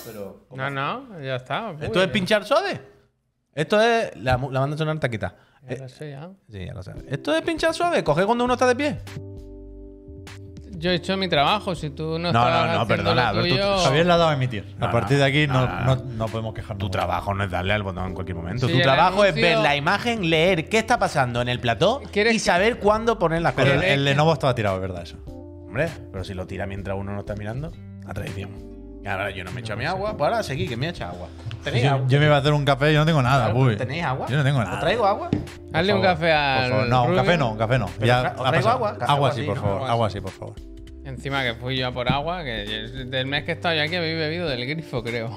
pero... No, ya está. ¿Esto es pinchar suave? Esto es... La banda sonora está quitada. Ya lo sé, ya. Sí, ya lo sabes. ¿Esto es pinchar suave? ¿Coger cuando uno está de pie? Yo he hecho mi trabajo. Si tú no estás haciendo perdona, lo a ver, tuyo... Javier le ha dado a emitir. No, A partir de aquí no, no podemos quejarnos. Tu trabajo no es darle al botón en cualquier momento. Sí, Tu el trabajo es anuncio- ver la imagen, leer qué está pasando en el plató ¿Quieres y que- saber cuándo poner las Pero cosas. el Lenovo estaba tirado, es verdad eso. Hombre, pero si lo tira mientras uno no está mirando, a traición. Y ahora yo no me echo mi agua, pues ahora seguí, que me echa agua. ¿Tenéis agua? Yo me iba a hacer un café y yo no tengo nada, Claro, uy. ¿Tenéis agua? Yo no tengo ¿Os nada. traigo agua? Hazle un café Por al. favor. No, un Rubio. café no, un café no. Pero Ya ¿os ha traigo pasado. agua? Agua Así, sí, por ¿no? favor. Agua Agua sí, por favor. Encima que fui yo a por agua, que del mes que he estado yo aquí habéis bebido del grifo, creo.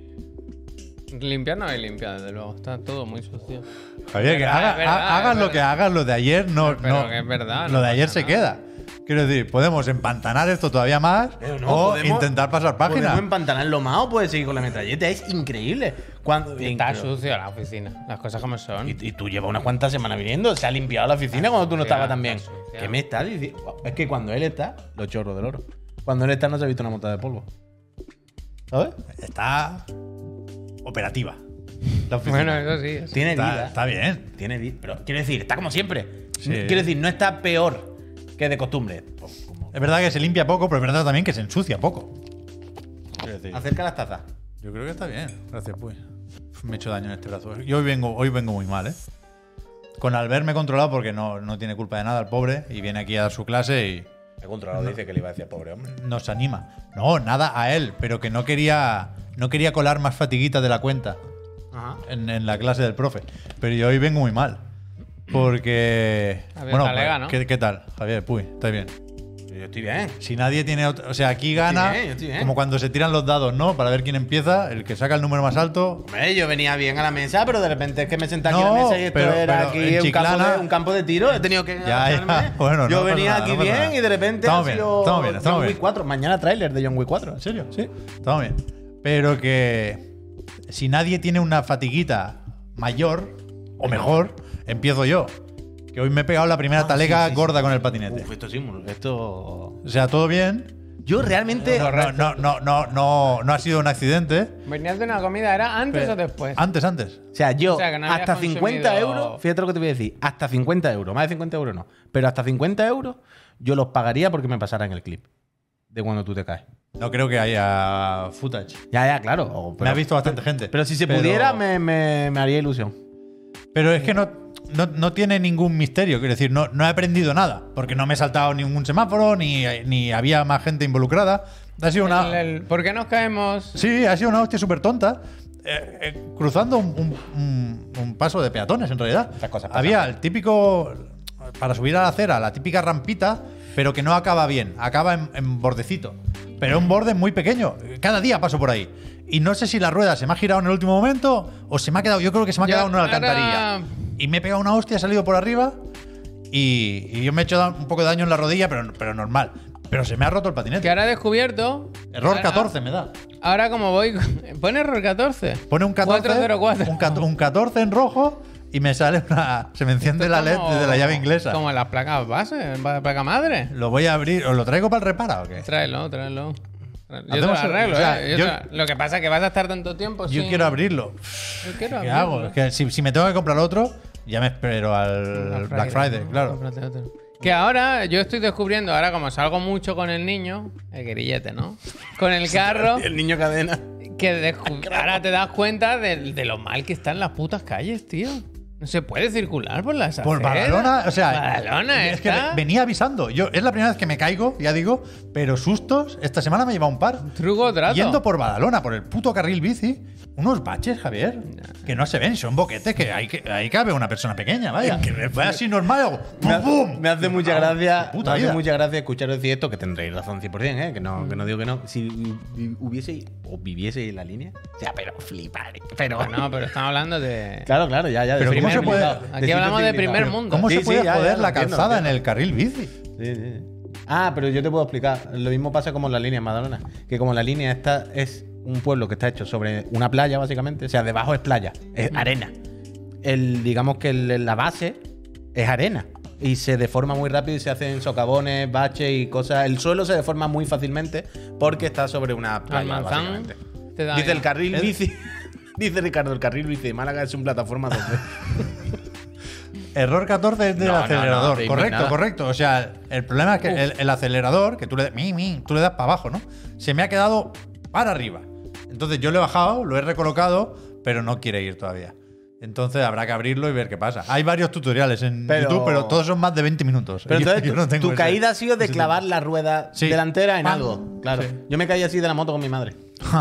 Limpiar no habéis limpiado, desde luego. Está todo muy sucio. Javier, que hagas lo que hagas, lo de ayer no. Pero no que es verdad, Lo no de ayer pasa se nada. queda. Quiero decir, podemos empantanar esto todavía más Pero no, o podemos- intentar pasar página. Podemos empantanarlo más o puedes seguir con la metralleta. Es increíble. Cuando, Está sucio la oficina. Las cosas como son. y tú llevas unas cuantas semanas viniendo. Se ha limpiado la oficina cuando tú no Sucia, estabas tan bien. está sucia. ¿Qué me estás diciendo? Es que cuando él está, los chorros del oro. Cuando él está, no se ha visto una montada de polvo. ¿Sabes? Está operativa. La oficina. Bueno, eso sí. eso. Tiene está, vida. está bien. Tiene vida. Pero quiero decir, está como siempre. Sí. Quiero decir, no está peor que de costumbre. Pues, como- Es verdad que se limpia poco, pero es verdad también que se ensucia poco. Quiero decir, Acerca las tazas. yo creo que está bien. Gracias, pues. Me he hecho daño en este brazo. Yo hoy vengo muy mal, ¿eh? Con Albert me he controlado porque no tiene culpa de nada el pobre y viene aquí a dar su clase y El controlador dice que le iba a decir pobre hombre. nos anima. No, nada a él, pero que no quería colar más fatiguitas de la cuenta Ajá. en la clase del profe. Pero yo hoy vengo muy mal. Porque. Javier Talega, ¿no? ¿qué tal, Javier? Puy, está bien. Yo estoy bien. Si nadie tiene otro. O sea, aquí gana. bien, yo estoy bien. Como cuando se tiran los dados, ¿no? Para ver quién empieza. El que saca el número más alto. Hombre, yo venía bien a la mesa, pero de repente es que me senté aquí No, a la mesa y esto pero era en aquí Chiclana- un campo de tiro. He tenido que Ya. agacharme. Bueno, yo no pasa venía nada, aquí no pasa bien nada. y de repente Estamos ha bien, sido estamos bien, estamos John bien. Wick 4. Mañana tráiler de John Wick 4. ¿En serio? Sí. Está bien. Pero que. Si nadie tiene una fatiguita mayor o mejor, empiezo yo. Que hoy me he pegado la primera talega sí, sí, gorda sí. con el patinete. Uf, esto sí, esto... O sea, todo bien. Yo realmente... No ha sido un accidente. ¿Venías de una comida? ¿Era antes o después? Antes. O sea, yo O sea, que no habías hasta 50 consumido- euros, fíjate lo que te voy a decir, hasta 50 euros, más de 50 euros no, pero hasta 50 euros yo los pagaría porque me pasaran el clip de cuando tú te caes. No creo que haya footage. Ya, claro. Me ha visto bastante gente. Pero si se Pero- pudiera, me haría ilusión. Pero es que no tiene ningún misterio. Quiero decir, no he aprendido nada. Porque no me he saltado ningún semáforo, ni había más gente involucrada. Ha sido una. ¿Por qué nos caemos? Sí, ha sido una hostia súper tonta. Cruzando un paso de peatones, en realidad. Estas cosas pasan. Había el típico. Para subir a la acera, la típica rampita, pero que no acaba bien. Acaba en bordecito. Pero un borde muy pequeño. Cada día paso por ahí. Y no sé si la rueda se me ha girado en el último momento o se me ha quedado. Yo creo que se me ha Ya, quedado en una ahora- alcantarilla. Y me he pegado una hostia, he salido por arriba. Y yo me he hecho un poco de daño en la rodilla, pero normal. Pero se me ha roto el Que patinete. ahora he descubierto. Error ahora- 14 me da. Ahora como voy. Pone error 14. Pone un 14, 404. un 14 en rojo y me sale una. Se me enciende Esto la LED como- desde la llave inglesa. Como las placas base, la placa madre. Lo voy a abrir. ¿Os lo traigo para el repara o qué? Tráelo. Yo te lo Hacemos- arreglo, o sea, ¿eh? Lo que pasa es que vas a estar tanto tiempo Yo sin- quiero abrirlo. Yo quiero ¿Qué abrirlo. hago? Es que si me tengo que comprar otro, ya me espero al Black Friday, ¿no? claro. Cómprate otro. Que ahora yo estoy descubriendo, ahora como salgo mucho con el niño, el grillete, ¿no? Con el carro, El niño cadena. que ahora te das cuenta de lo mal que están las putas calles, tío. No se puede circular por las Por aceras. Badalona, o sea, Badalona es que está. venía avisando. Es la primera vez que me caigo, ya digo, pero sustos. Esta semana me lleva un par. Truco trato. Yendo por Badalona, por el puto carril bici, unos baches, Javier, que no se ven, son boquetes que ahí cabe una persona pequeña, vaya. Que fue así normal, hago ¡pum, pum! Me hace mucha gracia. Puta Me hace vida. mucha gracia escucharos decir esto, que tendréis razón 100%, ¿eh? Que no digo que no. Si hubiese o viviese en la línea, o sea, pero flipar. Pero No, pero estamos hablando de. Claro, ya. De Pero ¿cómo primer se puede- mundo. Aquí hablamos de sitio primer civilizado. mundo. ¿Cómo Sí, se puede sí, ya, joder lo la entiendo, calzada entiendo. en el carril bici? Sí. Ah, pero yo te puedo explicar. Lo mismo pasa como en la línea en Madalona. Que como la línea esta es un pueblo que está hecho sobre una playa, básicamente. O sea, debajo es playa, es arena. Digamos que la base es arena. Y se deforma muy rápido y se hacen socavones, baches y cosas. El suelo se deforma muy fácilmente porque está sobre una playa, Almanzán. básicamente. Te da Dice bien. el carril bici. Dice Ricardo, el carril bici de Málaga es una plataforma 2D. Error 14 es del No, no, acelerador. no, te correcto, nada. correcto. O sea, el problema es que el acelerador, que tú le das para abajo, ¿no? Se me ha quedado para arriba. Entonces yo lo he bajado, lo he recolocado, pero no quiere ir todavía. Entonces habrá que abrirlo y ver qué pasa. Hay varios tutoriales en YouTube, pero todos son más de 20 minutos. Pero entonces Yo no tengo tu ese- caída ha sido de ese clavar la rueda Sí. delantera en ¡Pam! algo. Claro. Sí. Yo me caí así de la moto con mi madre.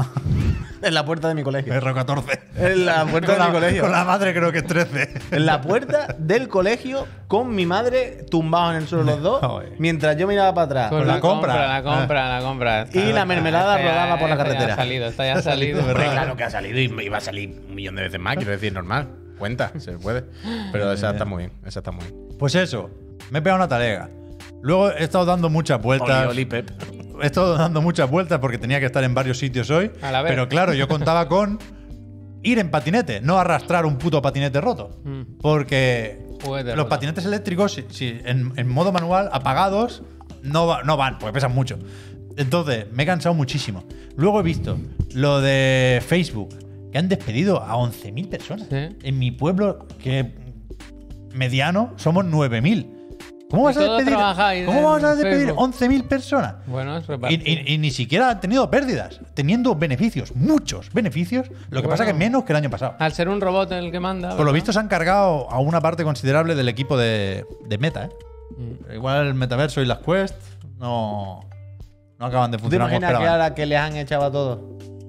En la puerta de mi colegio. R14. En la puerta de mi colegio. Con la madre creo que es 13. En la puerta del colegio con mi madre tumbados en el suelo los dos, Joder. mientras yo miraba para atrás. Con la la compra. compra, la compra. Y la mermelada rodaba por la carretera. Está ya ha salido, está ya ha salido. Hombre, claro que ha salido y va a salir un millón de veces más, quiero decir, normal. Cuenta, se puede. Pero esa está muy bien, esa está muy bien. Pues eso, me he pegado una talega. Luego he estado dando muchas vueltas. Oli, oli, Pep. He estado dando muchas vueltas porque tenía que estar en varios sitios hoy. A la vez. Pero claro, yo contaba con ir en patinete, no arrastrar un puto patinete roto. Porque Juguete los roto. patinetes eléctricos, si en modo manual, apagados, no van, porque pesan mucho. Entonces, me he cansado muchísimo. Luego he visto lo de Facebook, que han despedido a 11.000 personas. Sí. En mi pueblo, que mediano, somos 9.000. ¿Cómo vas a todos despedir, trabajáis ¿cómo en vas a despedir Facebook. 11.000 personas? Bueno, es Y, repartir. y ni siquiera han tenido pérdidas, teniendo beneficios, muchos beneficios. Lo que pasa Bueno. que menos que el año pasado. Al ser un robot el que manda. Por lo ¿verdad? visto se han cargado a una parte considerable del equipo de Meta, ¿eh? Mm. Igual el metaverso y las Quest no acaban de ¿Tú te funcionar como imaginas que esperaban. ahora que les han echado a todos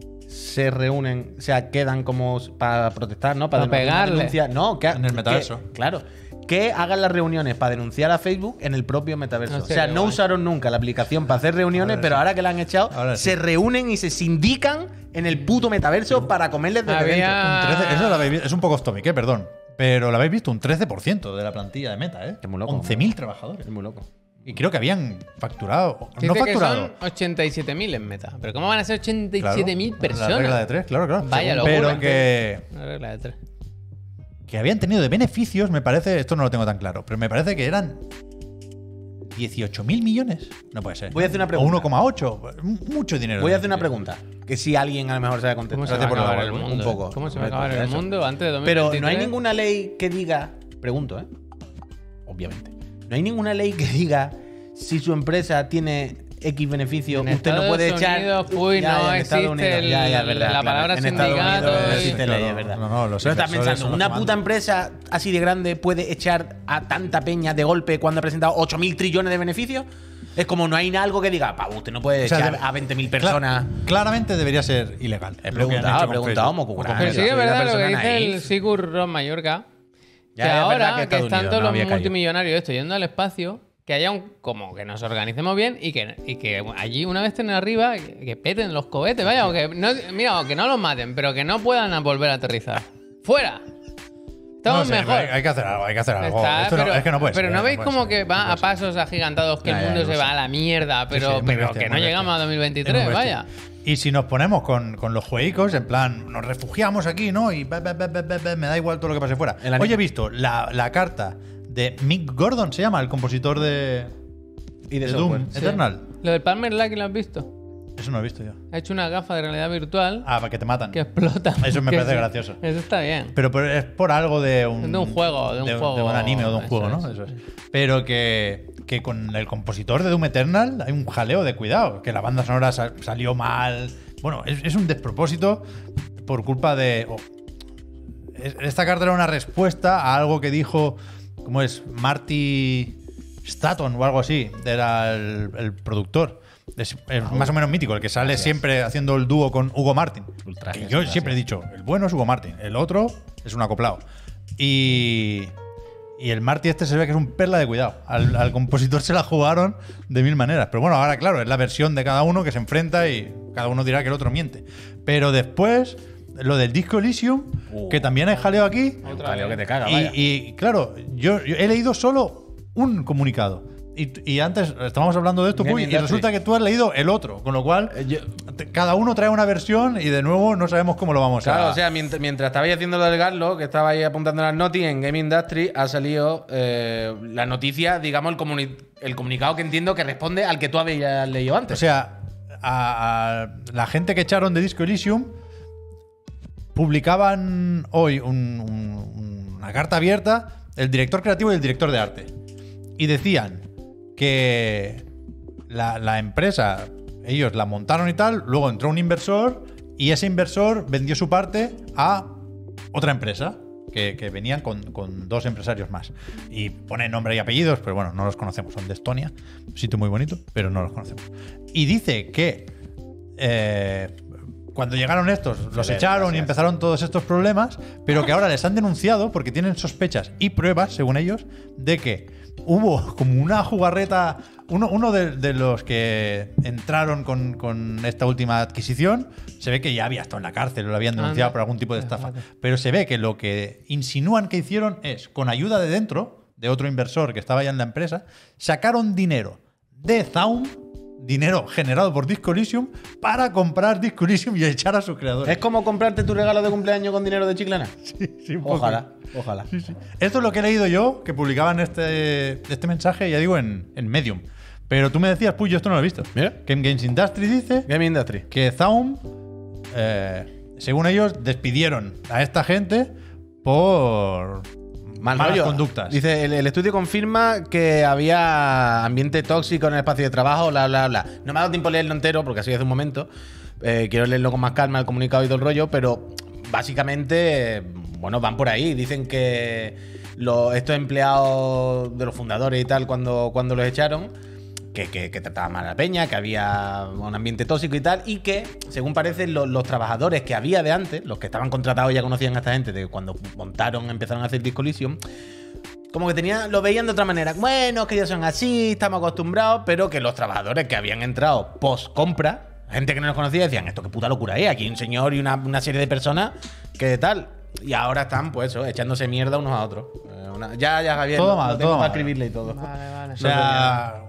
se reúnen, o sea, quedan como para protestar, ¿no? Para pegarle. denunciar. No, que En el metaverso. claro. Que hagan las reuniones para denunciar a Facebook en el propio metaverso. No sé, o sea, qué no guay. usaron nunca la aplicación para hacer reuniones, Ahora pero sí. ahora que la han echado, Ahora sí. se reúnen y se sindican en el puto metaverso para comerles desde Había- dentro. Un 13, eso lo habéis visto, es un poco off topic, perdón. Pero lo habéis visto, un 13% de la plantilla de Meta, ¿eh? Es muy loco. 11.000 trabajadores. Es muy loco. Y creo que habían facturado. Dice no que facturado. son 87.000 en meta. Pero ¿cómo van a ser 87.000 Claro, personas? La regla de 3, claro. Vaya Según- locura. Pero que La regla de 3. habían tenido de beneficios, me parece, esto no lo tengo tan claro, pero me parece que eran 18.000 millones. No puede ser. Voy a hacer una O pregunta. 1,8. Mucho dinero. Voy a hacer una pregunta. Que si alguien a lo mejor sabe contestar. ¿Cómo se va a Gracias por la acabar el labor, mundo? un poco. ¿Cómo se va a Hombre, acabar el eso. mundo antes de Pero 2023? no hay ninguna ley que diga. Pregunto, ¿eh? Obviamente. No hay ninguna ley que diga si su empresa tiene X beneficio, En usted no Estados puede echar. Unidos, uy, no en Estados existe Unidos. Ya, el- verdad, la palabra En Estados sindicato Unidos y- existe Claro, ley, es verdad. no, los Pero estás inversores pensando, son los ¿una que puta mandan? empresa así de grande puede echar a tanta peña de golpe cuando ha presentado 8.000 trillones de beneficios? Es como no hay algo que diga, pa, usted no puede O sea, echar debe- a 20.000 personas. Claramente debería ser ilegal. He lo que han preguntado, hecho he con preguntado, Facebook. Mocugura. Pero sí, es Soy verdad una lo que persona dice naif. el Sigur Ros Mallorca. Ya, Que es verdad ahora que que, Estados están Unidos todos no los había caído. multimillonarios esto yendo al espacio, que haya un como que nos organicemos bien y que allí una vez estén arriba, que peten los cohetes, vaya, o que no, mira, o que no los maten, pero que no puedan volver a aterrizar. ¡Fuera! No Estamos sé, mejor. hay que hacer algo, hay que hacer algo. Está, Esto no- pero, es que no puede pero ser, no veis puede como ser, que no va puede a ser. pasos agigantados que Ya, el ya, mundo lo se sé. va a la mierda, pero, Sí, sí, muy pero bestia, que no muy llegamos a bestia. 2023, Es muy vaya. bestia. Y si nos ponemos con los jueguicos, en plan, nos refugiamos aquí, ¿no? Y me da igual todo lo que pase fuera. El anime. Hoy he visto la carta de Mick Gordon, se llama, el compositor de Y de Doom software. Sí. Eternal. Lo del Palmer Lucky lo has visto. Eso no lo he visto yo. Ha hecho una gafa de realidad virtual Ah, para que te matan. que explota. Eso me Que parece sí. gracioso. Eso está bien. Pero es por algo de un. De un juego, de un juego. De un anime o de un Eso juego, ¿no? es. Eso es. Pero que con el compositor de Doom Eternal hay un jaleo de cuidado. Que la banda sonora salió mal. Bueno, es un despropósito por culpa de. Esta carta era una respuesta a algo que dijo. ¿Cómo es? Marty Staton o algo así. Era el productor. Es más o menos mítico, el que sale siempre haciendo el dúo con Hugo Martin. Ultrajes, Que yo gracias. siempre he dicho, el bueno es Hugo Martin, el otro es un acoplado. Y el Marty este se ve que es un perla de cuidado. Al compositor se la jugaron de mil maneras. Pero bueno, ahora claro, es la versión de cada uno que se enfrenta y cada uno dirá que el otro miente. Pero después, lo del Disco Elysium, que también hay jaleo aquí. Otra Jaleo vez. que te caga, vaya. Y claro, yo he leído solo un comunicado. Y antes estábamos hablando de esto, Game Puy, y Industry. resulta que tú has leído el otro. Con lo cual, cada uno trae una versión y de nuevo no sabemos cómo lo vamos a Claro, o sea, mientras estabais haciendo lo del Garlo, que estaba ahí apuntando las noticias, en Game Industry ha salido la noticia, digamos, el comunicado que entiendo que responde al que tú habías leído O antes. sea, a la gente que echaron de Disco Elysium publicaban hoy una carta abierta el director creativo y el director de arte. Y decían que la empresa, ellos la montaron y tal, luego entró un inversor y ese inversor vendió su parte a otra empresa que venían con 2 empresarios más. Y pone nombre y apellidos, pero bueno, no los conocemos, son de Estonia, un sitio muy bonito, pero no los conocemos. Y dice que cuando llegaron estos, los echaron y empezaron todos estos problemas, pero que ahora les han denunciado porque tienen sospechas y pruebas, según ellos, de que hubo como una jugarreta. Uno de los que entraron con esta última adquisición, se ve que ya había estado en la cárcel o lo habían denunciado por algún tipo de estafa. Pero se ve que lo que insinúan que hicieron es, con ayuda de dentro, de otro inversor que estaba ya en la empresa, sacaron dinero de Zaum, dinero generado por Disco Elysium, para comprar Disco Elysium y echar a sus creadores. Es como comprarte tu regalo de cumpleaños con dinero de Chiclana. Sí, un poco. Ojalá, ojalá. Sí. Esto es lo que he leído yo, que publicaban este mensaje, ya digo, en Medium. Pero tú me decías, Puy, yo esto no lo he visto. Mira. Que Games Industry dice Game Industry. que Zaum, según ellos, despidieron a esta gente por malas rollo. conductas. Dice, el estudio confirma que había ambiente tóxico en el espacio de trabajo, bla, bla, bla. No me ha dado tiempo a leerlo entero, porque así hace un momento. Quiero leerlo con más calma, el comunicado y todo el rollo, pero básicamente, bueno, van por ahí. Dicen que estos empleados de los fundadores y tal, cuando los echaron, que trataban mal a la peña, que había un ambiente tóxico y tal, y que, según parece, los trabajadores que había de antes, los que estaban contratados ya conocían a esta gente de cuando empezaron a hacer Disco Elysium, como que lo veían de otra manera. Bueno, es que ellos son así, estamos acostumbrados, pero que los trabajadores que habían entrado post-compra, gente que no los conocía, decían, esto qué puta locura es, aquí hay un señor y una serie de personas que tal. Y ahora están, pues eso, echándose mierda unos a otros. Ya, Javier, Todo lo mal, tengo todo para mal. escribirle y todo. Vale. O sea,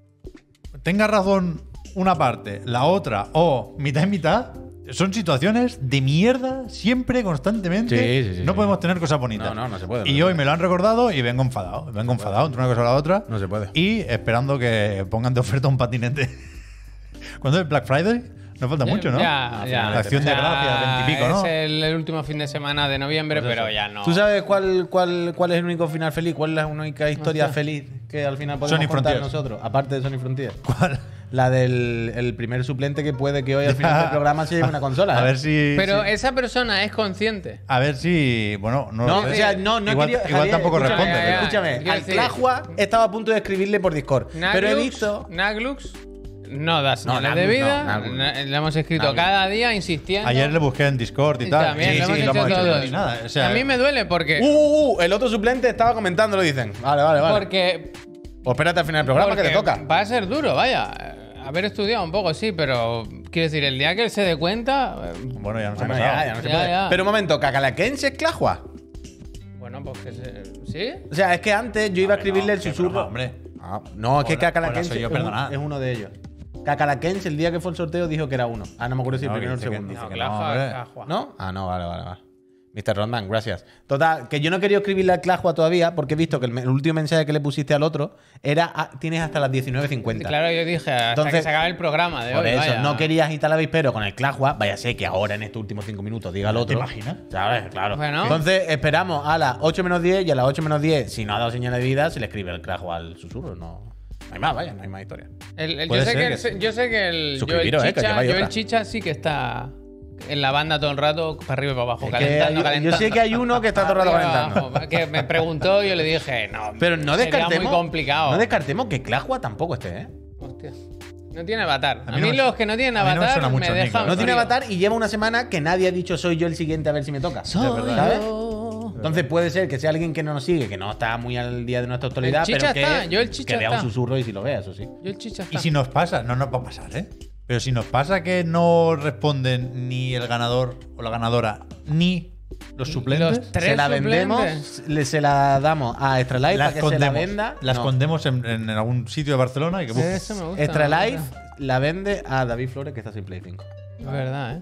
tenga razón una parte, la otra, o mitad y mitad, son situaciones de mierda siempre, constantemente. Sí. No podemos tener cosas bonitas. No se puede. Y hoy me lo han recordado y vengo enfadado. Vengo enfadado entre una cosa y la otra. No se puede. Y esperando que pongan de oferta un patinete. ¿Cuándo es Black Friday? No falta mucho, ¿no? Ya. La acción de gracias, 20 y pico, ¿no? Es el último fin de semana de noviembre, Pues pero eso. ya no. ¿Tú sabes cuál es el único final feliz? ¿Cuál es la única historia feliz que al final podemos Sony contar Frontiers. nosotros? Aparte de Sony Frontier. ¿Cuál? La del el primer suplente que puede que hoy al final del programa se lleve una consola. A ver si. Pero si- esa persona es consciente. a ver si. Bueno, no, No, lo sé. o sea, no igual, quería- igual Javier, tampoco escúchame, responde. ya, ya. Escúchame, Quiero al decir- Clajua estaba a punto de escribirle por Discord. Pero he visto. Naglux no da señales Naglux de vida. no, Naglux. Le hemos escrito Naglux. cada día insistiendo. Ayer le busqué en Discord y tal. También Sí, lo hemos sí, hecho lo hemos hecho todos. y nada. O sea, A mí me duele porque. El otro suplente estaba comentándolo, dicen. Vale. Porque. Pues espérate al final del programa que te porque toca. va a ser duro, vaya. Haber estudiado un poco, sí, pero. Quiero decir, el día que él se dé cuenta. Bueno, ya nos ha Bueno, pasado. ya no se Ya, puede. ya. Pero un momento, ¿Cacalaquense es Clajua? Bueno, pues que se. ¿Sí? O sea, es que antes yo iba a escribirle el qué susurro. broma, hombre. No, es que Hola, Cacalaquense hola, soy yo, es perdonad. uno de ellos. Cacalaquense, el día que fue el sorteo, dijo que era uno. No me acuerdo si el No, primero o el dice que- segundo. dice No, que Clajua, hombre. Clajua. ¿No? No, vale. Mr. Rodman, gracias. Total, que yo no quería escribirle al Clajua todavía porque he visto que el último mensaje que le pusiste al otro era tienes hasta las 19:50. Claro, yo dije, hasta Entonces, que se acabe el programa de Por hoy. eso, vaya. no quería agitar la avispero con el Clajua. Vaya sé que ahora en estos últimos 5 minutos diga el otro. ¿Te imaginas? ¿Sabes? Claro. Bueno. Entonces esperamos a las 8 menos 10 y a las 8 menos 10, si no ha dado señal de vida, se le escribe el Clajua al susurro. No hay más, vaya, no hay más historia. Puede ser Yo sé que el Suscribiros, que Chicha, lleváis yo el otra. Chicha sí que está en la banda todo el rato, para arriba y para abajo, Es que calentando, yo calentando. sé que hay uno que está todo el rato Para arriba y calentando. abajo. Que me preguntó y yo le dije, no, Pero no sería descartemos. muy complicado. No descartemos que Clajua tampoco esté, ¿eh? Hostia. No tiene avatar. A A mí mí, no me- los que no tienen a mí no me avatar suena me, mucho el dejan. Nico. No tiene frío. avatar y lleva una semana que nadie ha dicho soy yo el siguiente a ver si me toca. ¿Sabes? Entonces puede ser que sea alguien que no nos sigue, que no está muy al día de nuestra actualidad, El Chicha pero está, yo el Chicha que vea un está. susurro y si lo vea, eso sí. Yo el Chicha Y está. si nos pasa, no nos va a pasar, ¿eh? Pero si nos pasa que no responden ni el ganador o la ganadora ni los suplentes, Los tres Se la suplentes. vendemos, se la damos a Extra Life para las que se la escondemos. venda. Las No. escondemos en algún sitio de Barcelona y que busquen. Eso me gusta. Extra me Life gusta. la vende a David Flores, que está sin Play 5. Es verdad, ¿eh?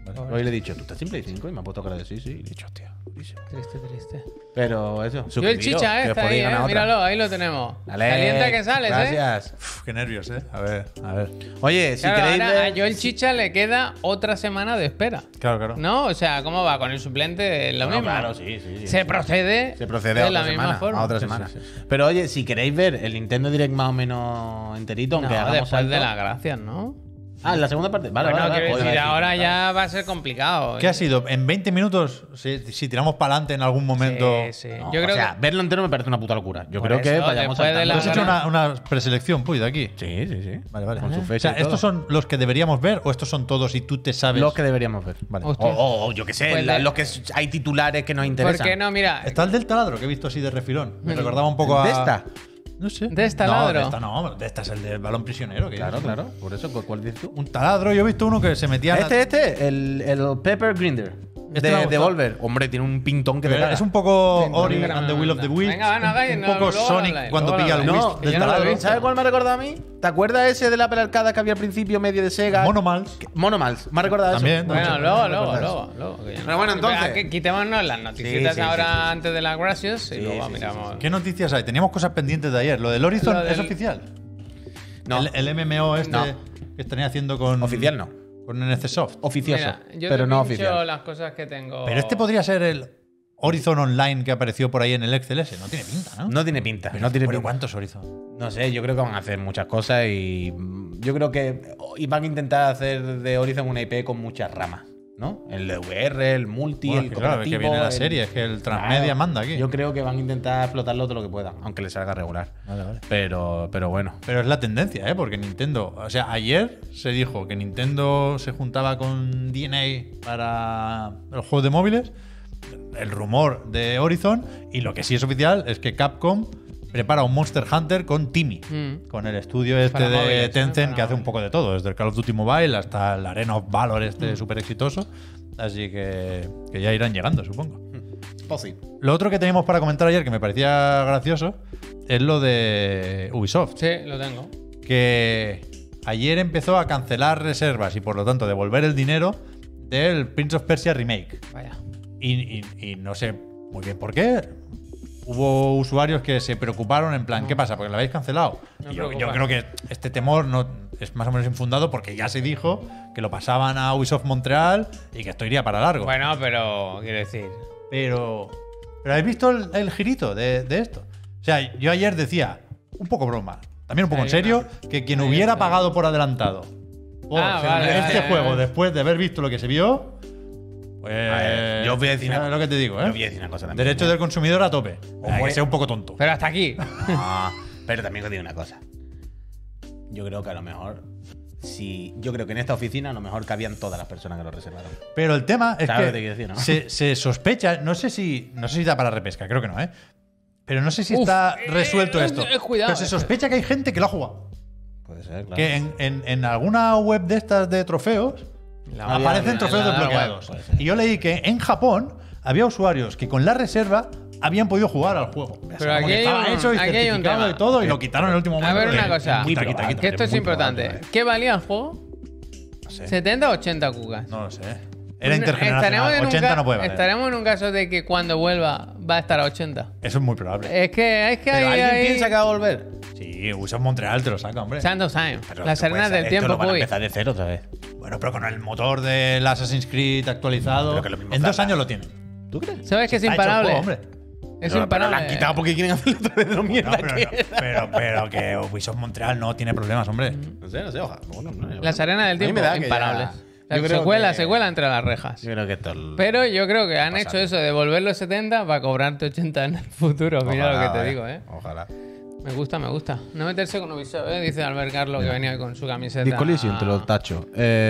Hoy le he dicho, ¿tú estás sin Play 5? Y me ha puesto cara de sí. Y le he dicho, hostia. Triste. Pero eso. Yo el chicha está ahí, míralo, ahí lo tenemos. Dale, Calienta que sales, gracias. Uf, qué nervios, A ver. Oye, si Claro, queréis ahora ver... a Joel Chicha le queda otra semana de espera. Claro. ¿No? O sea, ¿cómo va? Con el suplente es lo No, mismo. claro, sí. Se procede Se procede de a la otra misma semana. forma. A otra semana. Pero oye, si queréis ver el Nintendo Direct más o menos enterito, No, aunque hagamos después de salto- las gracias, ¿no? Ah, la segunda parte. Vale, Bueno, vale. quiero Joder, decir, vale, ahora sí, ya va a ser complicado. ¿Qué ha sido? ¿En 20 minutos? Si tiramos para adelante en algún momento. Sí. No, Yo creo o sea, verlo entero me parece una puta locura. Yo Por creo que eso, vayamos después de saltando. la- ¿Has hecho una preselección, Puy, de aquí? Sí. Vale. Con su O fecha sea, y todo. ¿estos son los que deberíamos ver o estos son todos y tú te sabes? Los que deberíamos ver. Vale. Hostia. O yo qué sé, Pues los que hay titulares que nos interesan. ¿Por qué no? Mira, Está el del taladro que he visto así de refilón. Me recordaba un poco a. ¿De esta? No sé. ¿De esta no, taladro? De esta no, de esta es el del balón prisionero. Que Claro, dices tú. claro. Por eso, ¿cuál dices tú? Un taladro, yo he visto uno que se metía. El Pepper Grinder. Este me ha De gustado. Volver. Hombre, tiene un pintón que te cagas. Es un poco Sí, Ori no, and the Will of the no. Wisps. Venga, va, nada, un no, poco luego Sonic habláis, cuando luego pilla el habláis. Wisp No, que del yo no lo he taladro. visto. ¿Sabes cuál me ha recordado a mí? ¿Te acuerdas ese de la Arcada que había al principio medio de Sega? Monomals. Monomals. Me ha recordado También, eso. Bueno, mucho. luego. que ya no- Pero bueno, entonces- Venga, quitémonos las noticias Sí, ahora sí. antes de las gracias y luego sí, miramos. ¿Qué noticias hay? Teníamos cosas pendientes de ayer. ¿Lo del Horizon Lo del- es oficial? No. El MMO este No. que estaría haciendo con. Oficial no. Con NC Soft. Oficioso. Mira, yo pero te no pincho oficial. las cosas que tengo. Pero este podría ser el Horizon Online que apareció por ahí en el Excel ese. No tiene pinta, ¿no? No tiene pinta. Pero, no tiene pero pinta. ¿cuántos Horizon? No sé, yo creo que van a hacer muchas cosas y yo creo que van a intentar hacer de Horizon una IP con muchas ramas, ¿no? El de VR, el multi, Bueno, el que claro, es cooperativo. que viene la el- serie, es que el transmedia Claro, manda aquí. Yo creo que van a intentar explotarlo todo lo que puedan, aunque les salga regular. Vale. Pero bueno. Pero es la tendencia, ¿eh? Porque Nintendo. O sea, ayer se dijo que Nintendo se juntaba con DNA para los juegos de móviles. El rumor de Horizon. Y lo que sí es oficial es que Capcom prepara un Monster Hunter con Timmy. Con el estudio este Para de móviles, ¿no? Tencent Para que hace un móviles. poco de todo. Desde el Call of Duty Mobile hasta el Arena of Valor este súper exitoso. Así que ya irán llegando, supongo. Posible. Lo otro que teníamos para comentar ayer que me parecía gracioso es lo de Ubisoft. Sí, lo tengo. Que ayer empezó a cancelar reservas y por lo tanto devolver el dinero del Prince of Persia Remake. Vaya. Y no sé muy bien por qué. Hubo usuarios que se preocuparon en plan, ¿qué pasa? ¿Porque lo habéis cancelado? No Y yo preocupa. creo que este temor no es más o menos infundado porque ya se dijo que lo pasaban a Ubisoft Montreal y que esto iría para largo. Bueno, pero quiero decir. Pero ¿habéis visto el girito de esto? O sea, yo ayer decía, un poco broma, también un poco en serio, que quien hubiera pagado por adelantado por vale, este vale, juego vale. después de haber visto lo que se vio, pues ver, yo os voy a decir ¿sabes una- lo que te digo, yo voy a decir una cosa también. Derecho del consumidor a tope. Que sea un poco tonto. Pero hasta aquí. No, pero también os digo una cosa. Yo creo que a lo mejor. Yo creo que en esta oficina a lo mejor cabían todas las personas que lo reservaron. Pero el tema es ¿Sabes que lo que te quiero decir, no? se sospecha, no sé si da para repesca, creo que no, ¿eh? Pero no sé si Uf, está resuelto esto. cuidado, Pero se sospecha que hay gente que lo ha jugado. Puede ser, claro. Que en alguna web de estas de trofeos La- aparecen la- trofeos la- la- desbloqueados. puede ser. Y yo leí que en Japón había usuarios que con la reserva habían podido jugar al juego. Pero Como aquí que hay estaba un- hecho y aquí hay un certificado tema. y todo y lo quitaron en el último A momento. ver una de- cosa. Quita, quita, quita. Que esto es muy importante. probable. ¿Qué valía el juego? No sé. ¿70 o 80 cucas? No lo sé. Era intergeneracional. 80 no puede valer. Estaremos en un caso de que cuando vuelva va a estar a 80. Eso es muy probable. Es que ¿Pero hay. alguien piensa que va a volver? Sí, Ubisoft Montreal te lo saca, hombre. Santos Time. Pero Las esto puede arenas ser- del esto tiempo, lo van a Puy. empezar de cero otra vez. Bueno, pero con el motor del Assassin's Creed actualizado, Pero que lo mismo en 2 tarda. años lo tienen. ¿Tú crees? ¿Sabes que es Está hecho el imparable? juego, hombre. Es Pero imparable. la han quitado porque quieren hacerlo otra vez de lo mierda No, pero, que no, era. pero que Ubisoft Montreal no tiene problemas, hombre. No sé, ojalá. Bueno, no, Las arenas del a mí tiempo, me da que imparables. ya- La yo creo secuela, que- secuela entre las rejas. Yo creo que esto. Pero yo creo que han Pasar. hecho eso de devolver los 70 para cobrarte 80 en el futuro. Mira Ojalá, lo que te vaya. digo, ¿eh? Ojalá. Me gusta, me gusta. No meterse con Ubisoft, ¿eh? Dice Albert Carlos que venía con su camiseta. Discollision, te lo tacho.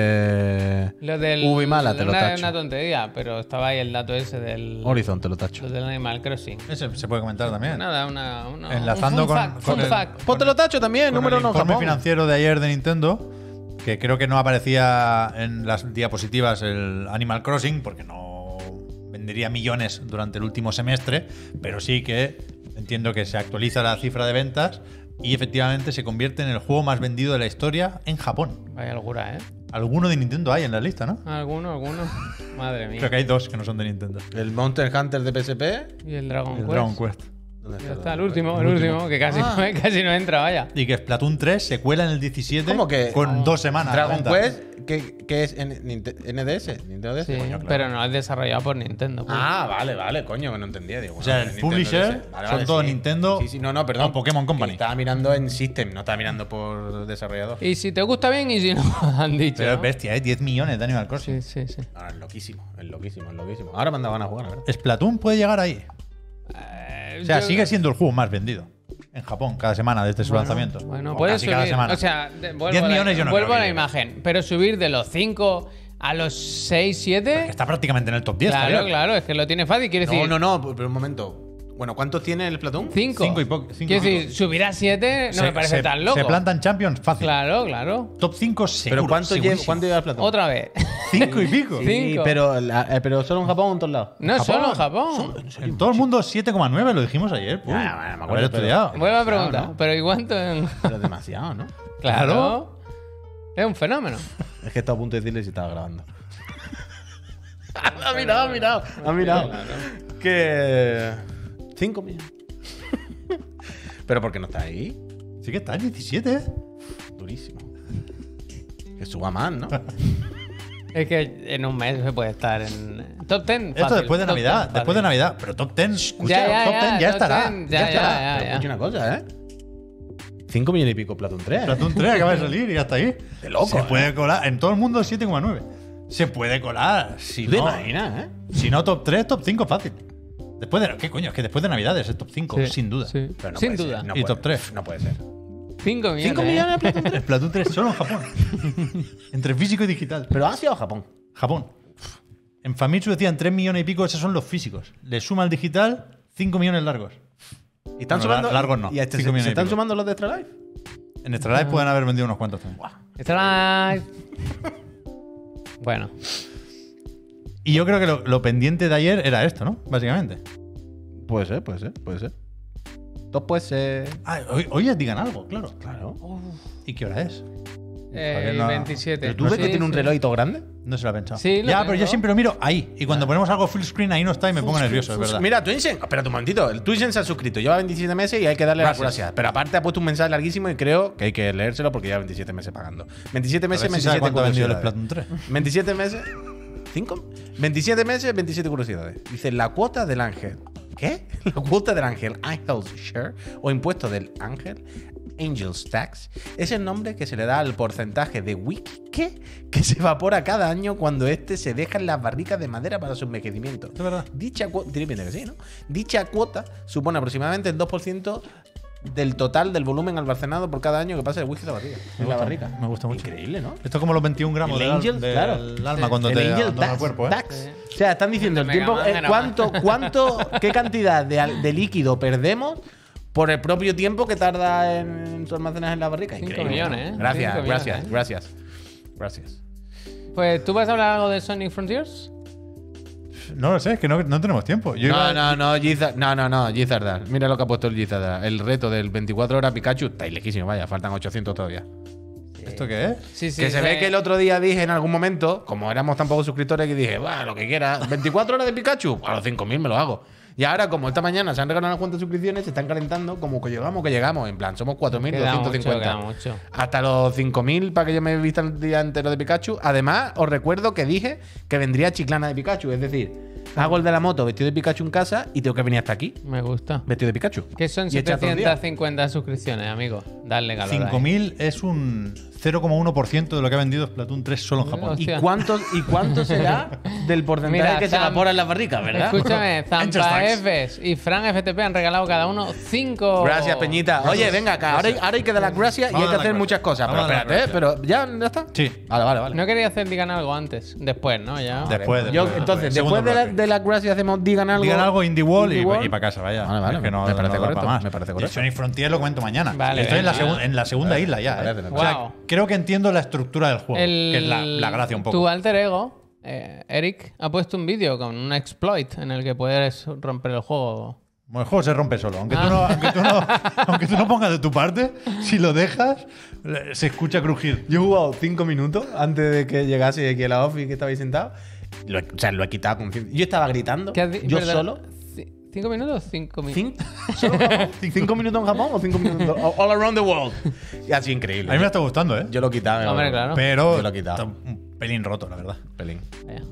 Lo del. Ubimala, te lo una, tacho. una tontería, pero estaba ahí el dato ese del. Horizon, te lo tacho. Lo del Animal Crossing. Ese se puede comentar también. Nada, Enlazando un fun con- fact, con fun el- fact. Pues te lo tacho también, Con número el 1 en informe Japón. financiero de ayer de Nintendo, que creo que no aparecía en las diapositivas el Animal Crossing, porque no vendería millones durante el último semestre, pero sí que entiendo que se actualiza la cifra de ventas y efectivamente se convierte en el juego más vendido de la historia en Japón. Vaya locura, ¿eh? Alguno de Nintendo hay en la lista, ¿no? Alguno. Madre mía. Creo que hay 2 que no son de Nintendo. El Monster Hunter de PSP. Y el Dragon El Quest. Dragon Quest. ¿Dónde Ya está, el último, que casi, casi no entra, vaya. Y que Splatoon 3 se cuela en el 17 ¿Cómo que? con 2 semanas. Dragon de venta. Quest, que es NDS. Nintendo DS. Sí, Coño, claro. pero no es desarrollado por Nintendo. pues. Ah, vale, coño, que no entendía. Digo, O sea, bueno, el Nintendo publisher DS. son todos Nintendo Sí, no, perdón. o Pokémon Company. Que estaba mirando en System, no estaba mirando por desarrollador. Y si te gusta bien y si no, han dicho. Pero es ¿no? bestia, ¿eh? 10 millones de Animal Crossing. Sí. Ah, es loquísimo. Ahora me han dado ganas de jugar, ¿verdad? Splatoon puede llegar ahí. O sea, sigue siendo el juego más vendido en Japón cada semana desde su lanzamiento. Bueno, O puedes casi subir. cada semana. O sea, 10 millones yo no vuelvo creo a la que llegue. imagen. Pero subir de los 5 a los 6, 7. Está prácticamente en el top 10. Claro, Javier. claro, es que lo tiene fácil. Quiere decir, No, pero un momento. Bueno, ¿cuántos tiene el Splatoon? 5. Cinco y poco. Quiero decir, subir a 7 no me parece tan loco. Se plantan Champions fácil. Claro. Top 5 seguro. ¿Pero cuánto lleva el Splatoon? Otra vez. 5 y pico. Sí. Sí, Cinco. pero solo en Japón o en todos lados. No Japón. solo en Japón. En todo el mundo 7,9, lo dijimos ayer. Uy, Ya, bueno, me acuerdo, haber pero- estudiado. Vuelvo a preguntar. Claro, ¿no? ¿Pero y cuánto en.? Pero es demasiado, ¿no? Claro. Es un fenómeno. Es que estaba a punto de decirle si estaba grabando. Ha mirado. Que. 5 millones. Pero ¿por qué no está ahí? Sí que está en 17, ¿eh? Durísimo. Que suba más, ¿no? Es que en un mes se puede estar en top 10. Esto fácil, después de top Navidad. 10, Después de fácil. Navidad. Pero top 10. Escucha, Ya, top 10 ya top estará. 10, Ya estará. ya. Pero escucha una cosa, ¿eh? 5 millones y pico Splatoon 3. Splatoon 3 acaba de salir y ya está ahí. De loco, Se ¿eh? puede colar. En todo el mundo 7,9. Se puede colar. Si ¿Tú te no, imaginas, eh? si no top 3, top 5 fácil. Después de, ¿qué coño? Es que después de Navidades es top 5, Sí, sin duda. sí. Pero no Sin puede duda. ser, no Y puede- top 3. No puede ser. 5 millones. 5 millones de Splatoon 3. Splatoon 3 solo en Japón. Entre físico y digital. Pero Asia o Japón. Japón. En Famitsu decían 3 millones y pico, esos son los físicos. Le suma al digital 5 millones largos. ¿Y están Bueno, sumando? largos no. ¿Y a este 5 se millones y están pico. sumando los de Extra Life? En Extra Life pueden haber vendido unos cuantos también. Está. Bueno. Y yo creo que lo pendiente de ayer era esto, ¿no? Básicamente. Puede ser. Top puede ser. Ah, hoy ya digan algo, claro. Claro. ¿Y qué hora es? El no. 27. ¿Pero tú ves que tiene un reloj y todo grande? No se lo ha pensado. Sí, lo ya, tengo. pero yo siempre lo miro ahí. Y cuando ponemos algo full screen ahí no está y me pongo nervioso, es verdad. Mira, Twinsen, espérate un momentito. El Twinsen se ha suscrito, lleva 27 meses y hay que darle las Gracias. gracias. Pero aparte ha puesto un mensaje larguísimo y creo que hay que leérselo porque lleva 27 meses pagando. 27 A meses, ver si sabe 27 cuánto ha vendido el curiosidades. Splatoon 3. 27 meses. ¿5? 27 meses, 27 curiosidades. Dice la cuota del ángel. ¿Qué? La cuota del ángel, Angel's Share, o impuesto del ángel, Angel's Tax, es el nombre que se le da al porcentaje de wiki que se evapora cada año cuando este se deja en las barricas de madera para su envejecimiento. Es verdad. Dicha cuota, tiene pinta que sí, ¿no? Dicha cuota supone aproximadamente el 2% del total del volumen almacenado por cada año que pasa el whisky en la barriga. En la barrica. Me gusta mucho. Increíble, ¿no? Esto es como los 21 gramos El del, Angel, del claro. alma cuando El te Angel abandona el Tax, cuerpo, ¿eh? Tax. O sea, están diciendo el Venga, tiempo, venga, venga. qué cantidad de líquido perdemos por el propio tiempo que tarda en su almacenaje en la barrica. 5 Increíble, millones, ¿no? ¿eh? Gracias, 5 millones, gracias, ¿eh? gracias. Pues, ¿tú vas a hablar algo de Sonic Frontiers? No lo sé, es que no tenemos tiempo. Yo No, iba- no, Gizardar. Mira lo que ha puesto el Gizardar. El reto del 24 horas Pikachu está lejísimo, vaya, faltan 800 todavía. ¿Esto qué es? Sí, sí. Que se ve que el otro día dije en algún momento, como éramos tan pocos suscriptores, que dije, bueno, lo que quiera, 24 horas de Pikachu, a los 5.000 me lo hago. Y ahora, como esta mañana se han regalado unas cuantas suscripciones, se están calentando como que llegamos. En plan, somos Queda 4.250. mucho. Hasta los 5.000 para que yo me vista el día entero de Pikachu. Además, os recuerdo que dije que vendría Chiclana de Pikachu. Es decir, hago el de la moto vestido de Pikachu en casa y tengo que venir hasta aquí Me gusta. vestido de Pikachu. Que son Y echar todo el día. 750 suscripciones, amigo. Dale calor. ahí. 5.000 es un 0,1% de lo que ha vendido Splatoon 3 solo en Japón. Hostia. ¿Y cuánto será del porcentaje Mira, que se Zam- evapora en las barricas, verdad? Escúchame, Anchos Zampa tags. Fs y Fran FTP han regalado cada uno 5. Gracias, Peñita. Oye, venga acá. Ahora hay que dar las gracias y Vamos hay a que dar hacer las muchas gracias. cosas. Pero Vamos a dar espérate, las pero ya está. Sí. Vale. No quería hacer digan algo antes. Después, ¿no? Ya. Después. Entonces, Segundo después bloque. de las gracias hacemos digan algo. Digan algo Indie Wall Indie Wall. y para casa, vaya. Vale, Es que no, me parece no da correcto, pa' más. me parece Y correcto. Sonic Frontier lo comento mañana. Vale, Estoy venga. en la segunda isla ya. Vale, ¿eh? vale. O sea, Wow. creo que entiendo la estructura del juego, que es la gracia un poco. Tu alter ego, Eric, ha puesto un vídeo con un exploit en el que puedes romper el juego el juego se rompe solo. Aunque tú no pongas de tu parte, si lo dejas, se escucha crujir. Yo he jugado 5 minutos antes de que llegase aquí a la office que estabais sentados. Lo he quitado con... Yo estaba gritando. Yo Perdona, solo. ¿5 minutos? 5 minutos. ¿Solo Japón? ¿5 minutos en Japón o 5 minutos all around the world? Y así increíble. A mí me está gustando, ¿eh? Yo lo he quitado. Hombre, claro. Pero Yo lo he quitado. está un pelín roto, la verdad. Pelín. Vaya.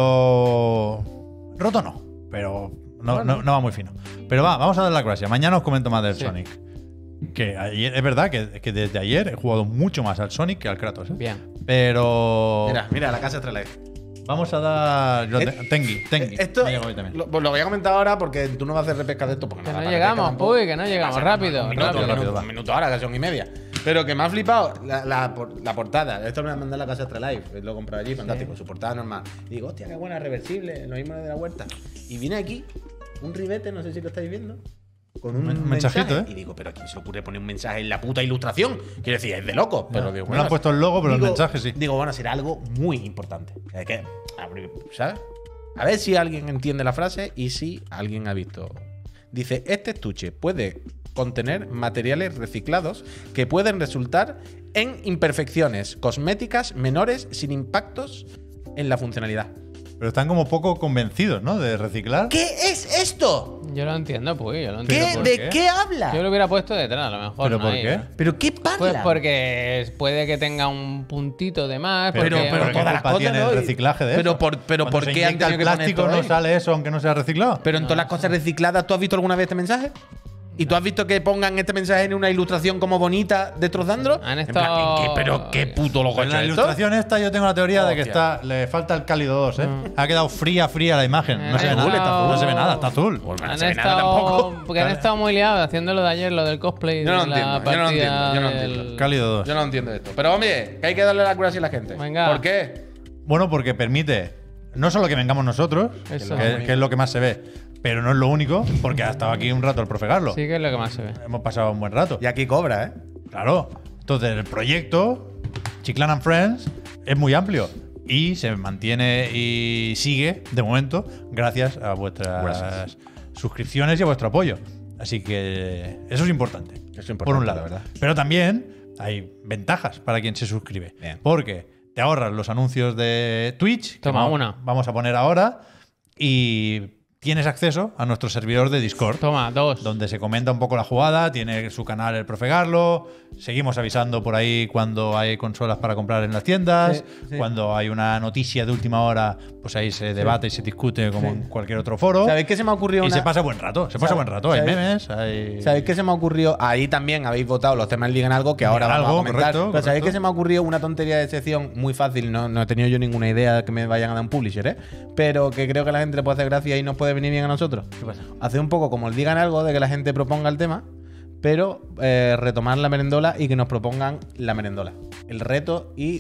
Pero roto no. Pero no va muy fino. Pero vamos a dar la gracia. Mañana os comento más del Sí. Sonic. Que ayer, es verdad que desde ayer he jugado mucho más al Sonic que al Kratos. ¿eh? Bien. Pero Mira, la casa Astralife. vamos a dar Tengi. Esto Me ha llegado hoy también. lo voy a comentar ahora porque tú no vas a hacer repesca de esto. Porque Que no da para llegamos, repesca tampoco. uy, que no llegamos. Pasa, Rápido, un minuto, rápido. un minuto ahora, que son y media. Pero que me ha flipado la portada. Esto me lo mandé en la casa Astralife. Lo he comprado allí, fantástico. Su portada normal. Y digo, hostia, qué buena, reversible. Lo mismo de la huerta. Y viene aquí un ribete, no sé si lo estáis viendo. Con un mensajito, mensaje. Y digo, pero ¿a quién se le ocurre poner un mensaje en la puta ilustración? Quiero decir, es de loco. Pero digo, No le han puesto el logo, pero el digo- mensaje sí. Digo, bueno, será algo muy importante. ¿Sabes? A ver si alguien entiende la frase y si alguien ha visto. Dice, este estuche puede contener materiales reciclados que pueden resultar en imperfecciones cosméticas menores sin impactos en la funcionalidad. Pero están como poco convencidos, ¿no? De reciclar. ¿Qué es esto? Yo lo entiendo, pues. Yo lo entiendo. ¿por ¿De qué? qué habla? Yo lo hubiera puesto detrás, a lo mejor. ¿Pero ¿no? por Ahí, qué? ¿no? ¿Pero qué parla? Pues porque puede que tenga un puntito de más. Pero porque- ¿qué todas las culpa cosas tiene no, el y- reciclaje de pero eso? por- pero Cuando ¿por se qué han inyecta el tenido que poner plástico esto no ahí? sale eso aunque no sea reciclado? Pero en todas las cosas recicladas, ¿tú has visto alguna vez este mensaje? ¿Y tú has visto que pongan este mensaje en una ilustración como bonita destrozándolo? Han En plan, estado- ¿qué? ¿Pero qué puto loco ha En hecho la esto? ilustración esta yo tengo la teoría de que Hostia. le falta el cálido 2, ¿eh? Ha quedado fría la imagen. No se ve Han nada. estado- No se ve nada, está azul. Pues no Han se ve nada estado, tampoco. porque han estado muy liados haciendo lo de ayer, lo del cosplay. Yo no de lo la entiendo, yo no lo partida entiendo, yo no lo del- entiendo. Cálido 2. Yo no entiendo esto. Pero hombre, que hay que darle la cura así a la gente. Venga. ¿Por qué? Bueno, porque permite no solo que vengamos nosotros, Eso. que es lo que más se ve, pero no es lo único, porque ha estado aquí un rato el profe Carlos. Sí, que es lo que más se ve. Hemos pasado un buen rato. Y aquí cobra, ¿eh? Claro. Entonces, el proyecto Chiclan and Friends es muy amplio y se mantiene y sigue, de momento, gracias a vuestras suscripciones y a vuestro apoyo. Así que eso es importante. Eso es importante, por un lado. la verdad. Pero también hay ventajas para quien se suscribe. Bien. Porque te ahorras los anuncios de Twitch, que Toma una. vamos a poner ahora, y tienes acceso a nuestro servidor de Discord. Toma, 2. Donde se comenta un poco la jugada, tiene su canal el profe Garlo, seguimos avisando por ahí cuando hay consolas para comprar en las tiendas, Sí. cuando hay una noticia de última hora, pues ahí se debate y se discute como en cualquier otro foro. ¿Sabéis qué se me ha ocurrido? Y una- se pasa buen rato, hay ¿Sabéis? memes, hay... ¿Sabéis qué se me ha ocurrido? Ahí también habéis votado los temas Digan Algo, que ahora Digan vamos a Algo, comentar. correcto, Pero ¿sabéis correcto. qué se me ha ocurrido? Una tontería de sección muy fácil. No he tenido yo ninguna idea de que me vayan a dar un publisher, ¿eh? Pero que creo que a la gente le puede hacer gracia y nos puede venir bien a nosotros. ¿Qué pasa? Hacer un poco como el Digan Algo, de que la gente proponga el tema, pero retomar la merendola y que nos propongan la merendola. El reto y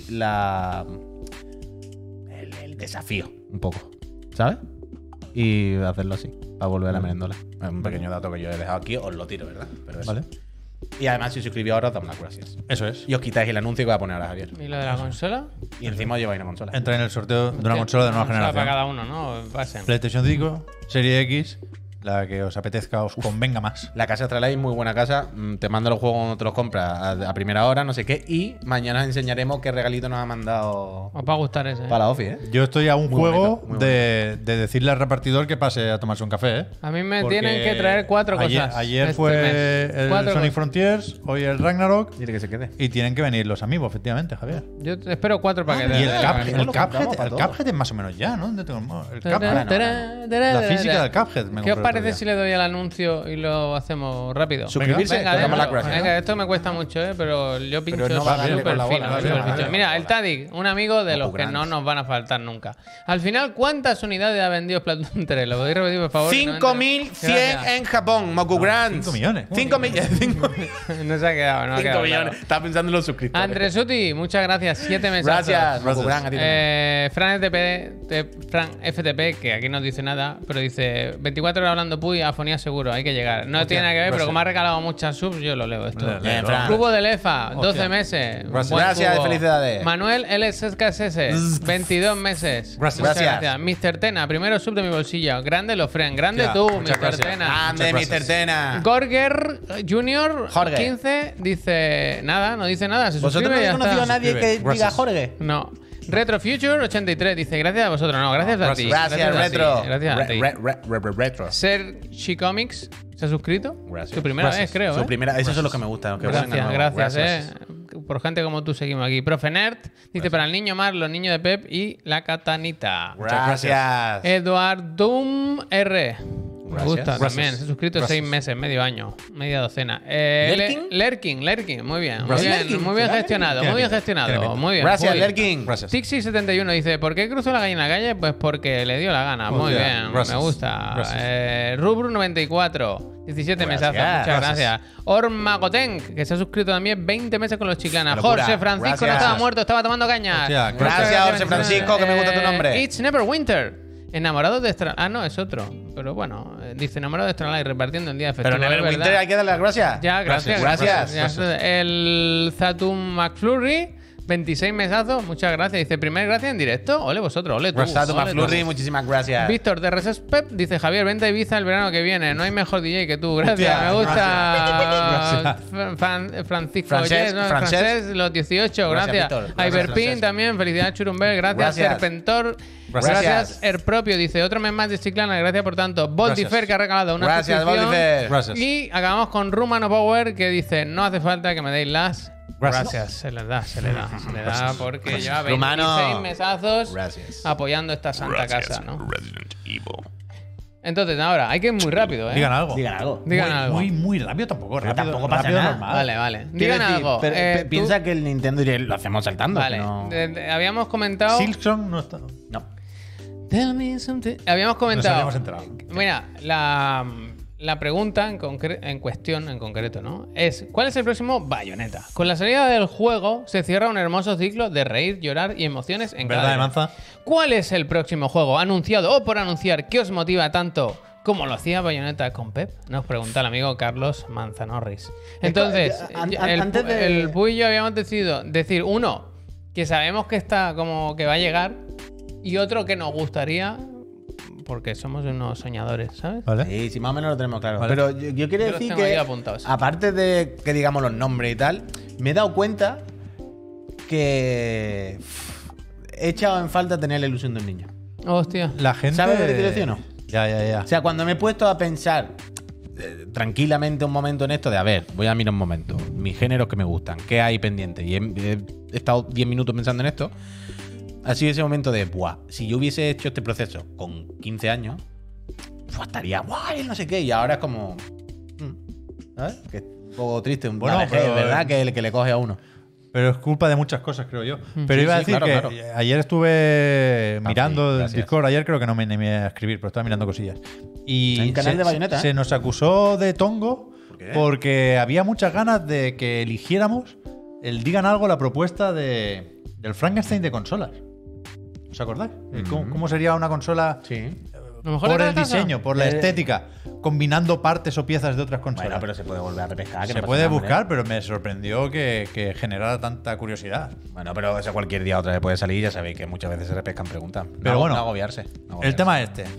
el desafío, un poco. ¿Sabes? Y hacerlo así, para volver a la merendola. Es un pequeño dato que yo he dejado aquí, os lo tiro, ¿verdad? Pero eso. Vale, Y además, si os suscribís ahora, os damos las gracias. eso es. Y os quitáis el anuncio que voy a poner ahora, Javier. ¿Y lo de la consola? Y encima os lleváis una consola. Entra en el sorteo de una consola de nueva Consola para generación. cada uno, ¿no? Pasen. PlayStation 5, Serie X, la que os apetezca, os convenga más. La casa Astralife, muy buena casa. Te mando los juegos cuando te los compras a primera hora, no sé qué. Y mañana os enseñaremos qué regalito nos ha mandado Os va a gustar ese. para la Office, ¿eh? Yo estoy a un Muy juego bonito, muy de decirle al repartidor que pase a tomarse un café, ¿eh? A mí me Porque tienen que traer 4 cosas. Ayer este fue mes. el 4 Sonic cosas. Frontiers, hoy el Ragnarok, Quiere que se quede. y tienen que venir los amigos, efectivamente, Javier. Yo espero 4 paquetes. Y el, Cuphead, Cuphead, lo compramos para el todo. Cuphead es más o menos ya, ¿no? ¿Dónde tengo el Tará, Cuphead? tará, tará, La tará, física tará. del Cuphead. me ¿Qué os compré el otro parece día. si le doy el anuncio y lo hacemos rápido? Suscribirse, Venga, te damos démoslo. las gracias. Venga, esto me cuesta mucho, pero yo pincho Pero no va a darle súper con la bola, fino, dale, súper dale, fino. dale. Mira, el Tadic, un amigo de los que Grandes. no nos van a faltar nunca. Al final, ¿cuántas unidades ha vendido Splatoon 3? ¿Lo podéis repetir, por favor? Que no me entero. 5.100 Gracias. en Japón, Mokugran. 5 millones. 5 millones. 5 No se ha quedado, no ha quedado. millones. claro. Estaba pensando en los suscriptores. Andresuti, muchas gracias. 7 meses. Gracias, Gracias. Mokugran. A ti también. Fran FTP, que aquí no dice nada, pero dice 24 horas hablando Fernando Puy, afonía seguro, hay que llegar. No tiene nada que ver, pero como ha regalado muchas subs, yo lo leo esto. Bien, Fran. Cubo de Lefa, 12 meses. Gracias. Buen Gracias, cubo. felicidades. Manuel LSKSS, 22 meses. Gracias. Muchas gracias. Mr. Tena, primero sub de mi bolsillo. Grande Lofren, grande Ya, tú, muchas Mr. gracias. Tena. Grande, Muchas Mr. Tena. Gorger Junior, Jorge. 15, dice nada, no dice nada. Se ¿Vosotros suscribe no y ya habéis conocido a está. nadie que Suscribe. diga Gracias. Jorge? No. Retro Future 83 dice gracias a vosotros. No, gracias a ti. Gracias, a ti, Retro. Gracias a ti. Retro. Ser She Comics se ha suscrito. Gracias. Su primera Gracias. vez, creo. Su ¿eh? primera, esos son los que me gustan. Los que Gracias, vengan nuevos. gracias. Por gente como tú seguimos aquí. Profe Nerd dice para el niño Mar, los niños de Pep y la Katanita. Gracias. Eduard Doom R. Me Gracias. gusta Gracias. también. Se ha suscrito Gracias. 6 meses, medio año, media docena. ¿Lerkin? Lerkin. Muy bien. Muy Gracias. bien, Lerkin, muy bien claro. gestionado. Tiene Muy bien pinta, gestionado. tiene pinta. Muy bien. Gracias, muy bien. Lerkin. Gracias. Tixi71 dice, ¿por qué cruzó la gallina en la calle? Pues porque le dio la gana. Muy Hostia, bien, gracias. me gusta. Gracias. Rubru94, 17 Gracias. mesazos, muchas Gracias. gracias. Ormagotenk, que se ha suscrito también 20 meses con los Chiclana. Locura. Jorge Francisco Gracias. no estaba muerto, estaba tomando caña. Hostia, Gracias, Jorge Francisco, que me gusta tu nombre. It's Never Winter. Enamorado de Extra... Ah, no, es otro. Pero bueno, dice enamorado de Extra repartiendo el día de festivo. Pero es Neverwinter verdad. hay que darle las gracias. Ya, gracias. Gracias. El Zatum McFlurry, 26 mesazos, muchas gracias. Dice, primer gracias en directo. Ole vosotros, ole tú. Gracias, ole McFlurry, tú. muchísimas gracias. Víctor de Reses Pep dice, Javier, vente a Ibiza el verano que viene. No hay mejor DJ que tú. Gracias, Hostia, me gusta. gracias. Francisco Francés, Ollés, ¿no? Francés. Francés, los 18, Gracias, gracias. Víctor. Gracias, Iberpin Francés. también, felicidades Churumbel, gracias. Gracias. Serpentor, Gracias. gracias. El propio dice, otro mes más de Chiclana, gracias por tanto. Voltifer, Gracias. que ha regalado una Gracias, suscripción. Voltifer. Gracias. Y acabamos con Rumano Power, que dice, no hace falta que me deis las... Gracias. Se les da, se le da porque lleva 26 Rumano. mesazos Gracias. apoyando esta santa casa, ¿no? Entonces, ahora, hay que ir muy rápido, ¿eh? Digan algo. Digan algo. Digan muy, algo. muy rápido tampoco. Pero Rápido, tampoco pasa rápido nada. normal. Vale, vale. Quiero Digan decir, algo. pero, Tú- piensa que el Nintendo Direct lo hacemos saltando. Vale. que no... Habíamos comentado... Silksong no está. no. Tell me something. Habíamos Nos comentado... habíamos enterado. Mira, la pregunta en cuestión, en concreto, ¿no? Es, ¿cuál es el próximo Bayonetta? Con la salida del juego se cierra un hermoso ciclo de reír, llorar y emociones en cada ¿Verdad, día. Manza? ¿Cuál es el próximo juego anunciado o por anunciar que os motiva tanto como lo hacía Bayonetta con Pep? Nos pregunta el amigo Carlos Manzanorris. Entonces, antes de- el Puy y yo habíamos decidido decir uno, que sabemos que está como que va a llegar, y otro que nos gustaría, porque somos unos soñadores, ¿sabes? ¿Vale? Sí, sí, más o menos lo tenemos claro. Vale. Pero yo quiero Yo los decir tengo ahí que, apuntados. aparte de que digamos los nombres y tal, me he dado cuenta que he echado en falta tener la ilusión de un niño. Hostia. La gente. ¿Sabes lo que quiero decir o no? Ya. O sea, cuando me he puesto a pensar tranquilamente un momento en esto de, a ver, voy a mirar un momento, mis géneros que me gustan, qué hay pendiente, y he estado 10 minutos pensando en esto, ha sido ese momento de, buah, si yo hubiese hecho este proceso con 15 años, pues estaría guay, no sé qué, y ahora es como... ¿sabes? Que es un poco triste, un Bueno, bueno, pero- ¿verdad? Que le coge a uno. Pero es culpa de muchas cosas, creo yo. Pero Sí, iba a sí, decir claro, que claro. ayer estuve mirando el gracias. Discord. Ayer creo que no me animé a escribir, pero estaba mirando cosillas. Y Hay un canal de Bayonetta, ¿eh? se nos acusó de tongo ¿Por qué? porque había muchas ganas de que eligiéramos el Digan Algo, la propuesta del Frankenstein de consolas. ¿Os acordáis? ¿Cómo sería una consola Sí. A lo mejor por era el la casa. diseño, por la estética, combinando partes o piezas de otras consolas? Bueno, pero se puede volver a repescar. que se no pasa puede nada, hombre. buscar, pero me sorprendió que generara tanta curiosidad. Bueno, pero eso cualquier día otra vez puede salir, ya sabéis que muchas veces se repescan preguntas. Pero bueno, no agobiarse. no El agobiarse. tema es este.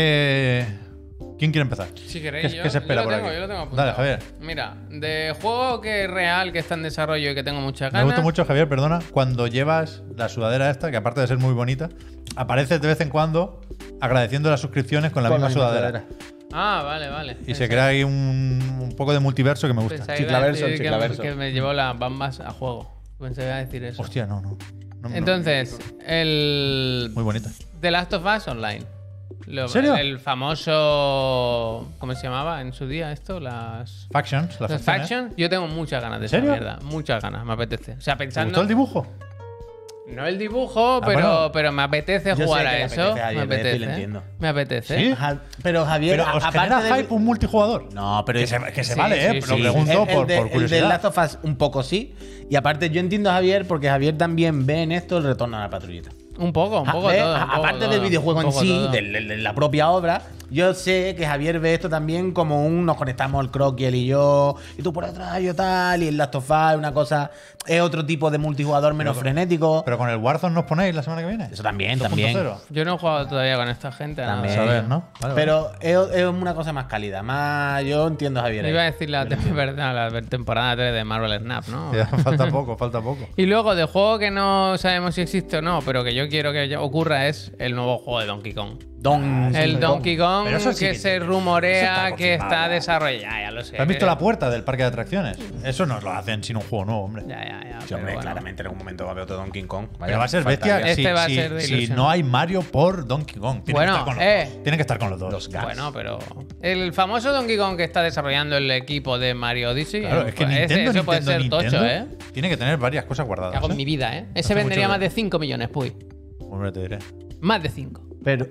¿Quién quiere empezar? Si queréis, ¿Qué se espera yo por lo tengo, aquí? yo lo tengo apuntado. Dale, Javier. Mira, de juego que es real, que está en desarrollo y que tengo muchas Me ganas. gusta mucho, Javier, perdona, cuando llevas la sudadera esta, que aparte de ser muy bonita, apareces de vez en cuando agradeciendo las suscripciones con la Con misma la sudadera. Ah, vale. Y se crea ahí un poco de multiverso que me gusta. Pensaba que iba a Chiclaverso, decir chiclaverso. que me llevó las bambas a juego. Pensé que iba a decir eso. Hostia, no. Entonces, el Muy bonita. The Last of Us Online. ¿En serio? El famoso... ¿Cómo se llamaba en su día esto? Las Factions, las facciones. Factions. Yo tengo muchas ganas de esa serio? mierda. Muchas ganas, me apetece. O sea, ¿Te pensando... gustó el dibujo? No el dibujo, bueno. pero me apetece Yo sé jugar que a le eso. apetece a Me Javier, apetece. lo entiendo. Me apetece. ¿Sí? Pero Javier, Pero os genera aparte de... hype un multijugador. No, pero Que se Sí, vale, ¿eh? sí, Lo sí. pregunto por El de curiosidad. Last of Us un poco sí. Y aparte yo entiendo a Javier porque Javier también ve en esto el retorno a la patrullita. Un poco todo. Aparte del videojuego en sí, de la propia obra, yo sé que Javier ve esto también como nos conectamos el croquis, él y yo, y tú por atrás, yo tal, y el Last of Us, una cosa, es otro tipo de multijugador menos frenético. Pero con el Warzone nos ponéis la semana que viene. Eso también. Yo no he jugado todavía con esta gente. También. Nada. Saber, ¿no? Vale, Pero es una cosa más cálida, más yo entiendo a Javier. Iba a decir la temporada 3 de Marvel Snap, ¿no? Ya, falta poco. Y luego, de juego que no sabemos si existe o no, pero que yo quiero que ocurra, es el nuevo juego de Donkey Kong. Donkey Kong Pero eso sí que que se tiene. rumorea Eso que está está confirmado. desarrollado. Ya lo sé. ¿Has visto la puerta del parque de atracciones? Eso no lo hacen sin un juego nuevo, hombre. Ya. Sí, pero hombre, bueno. claramente en algún momento va a haber otro Donkey Kong. Vaya, Pero va a ser faltaría. bestia Este va a ser de si ilusión. no hay Mario por Donkey Kong. Bueno, Tienen que estar con los dos. Los gas. Bueno, pero el famoso Donkey Kong que está desarrollando el equipo de Mario Odyssey, Claro, es que Nintendo, eso puede ser Nintendo, tocho, ¿eh? Tiene que tener varias cosas guardadas. Hago en mi vida, ¿eh? Ese vendería mucho más de- de 5 millones, Puy. Hombre, te diré. Más de 5. Pero,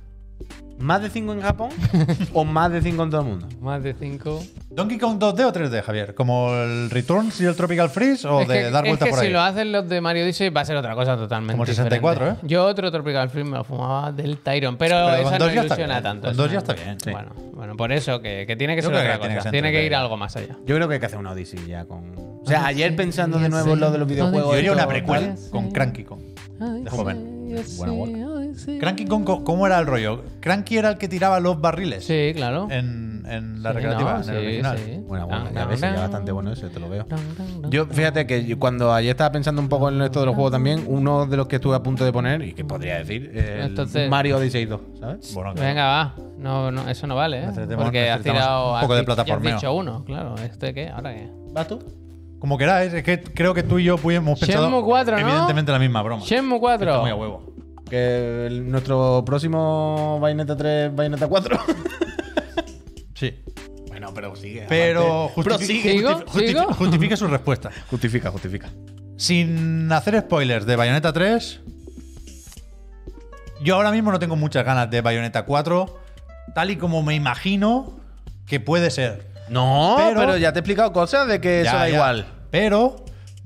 ¿más de 5 en Japón o más de 5 en todo el mundo? Más de 5. ¿Donkey Kong 2D o 3D, Javier? ¿Como el Returns y el Tropical Freeze o de dar vuelta es que por ahí? si lo hacen los de Mario Odyssey va a ser otra cosa totalmente Como 64, diferente. Yo otro Tropical Freeze me lo fumaba del Tyron, pero Pero esa con no dos ya está ilusiona bien. tanto. Con esa dos ya no- está bien, sí. Bueno, por eso que tiene que Yo ser creo otra que tiene que cosa. ser Tiene que ir entretenido. algo más allá. Yo creo que hay que hacer una Odyssey ya con. O sea, ayer pensando de nuevo en lo de los videojuegos. Yo haría una esto, precuela ¿vale? con Cranky Kong. De joven. Buena work. Cranky Kong, ¿cómo era el rollo? Cranky era el que tiraba los barriles Sí, claro. en la Sí, recreativa, no, en el original. Buena, Dang, ya dang, ves, sería dang. bastante bueno eso, te lo veo. Dang, dang, dang. Yo, fíjate que cuando ayer estaba pensando un poco en esto de los juegos también, uno de los que estuve a punto de poner, y que podría decir, el Entonces- Mario Odyssey 2, ¿sabes? Bueno, claro. Venga, va. No, eso no vale, ¿eh? Necesitamos- Porque has necesitamos tirado. un poco de has plataformeo. dicho uno, claro. ¿Este qué? ¿Ahora qué? ¿Vas tú? Como queráis, es que creo que tú y yo hemos pensado Shenmue 4, ¿no? evidentemente la misma broma. Shenmue Está 4. muy a huevo. Que nuestro próximo Bayonetta 3, Bayonetta 4. Sí. Bueno, pero sigue. Pero aparte. Prosigue. ¿Sigo? justifique su respuesta. Justifica. Sin hacer spoilers de Bayonetta 3, yo ahora mismo no tengo muchas ganas de Bayonetta 4, tal y como me imagino que puede ser. No, Pero- pero ya te he explicado cosas de que eso Ya, da ya. igual. Pero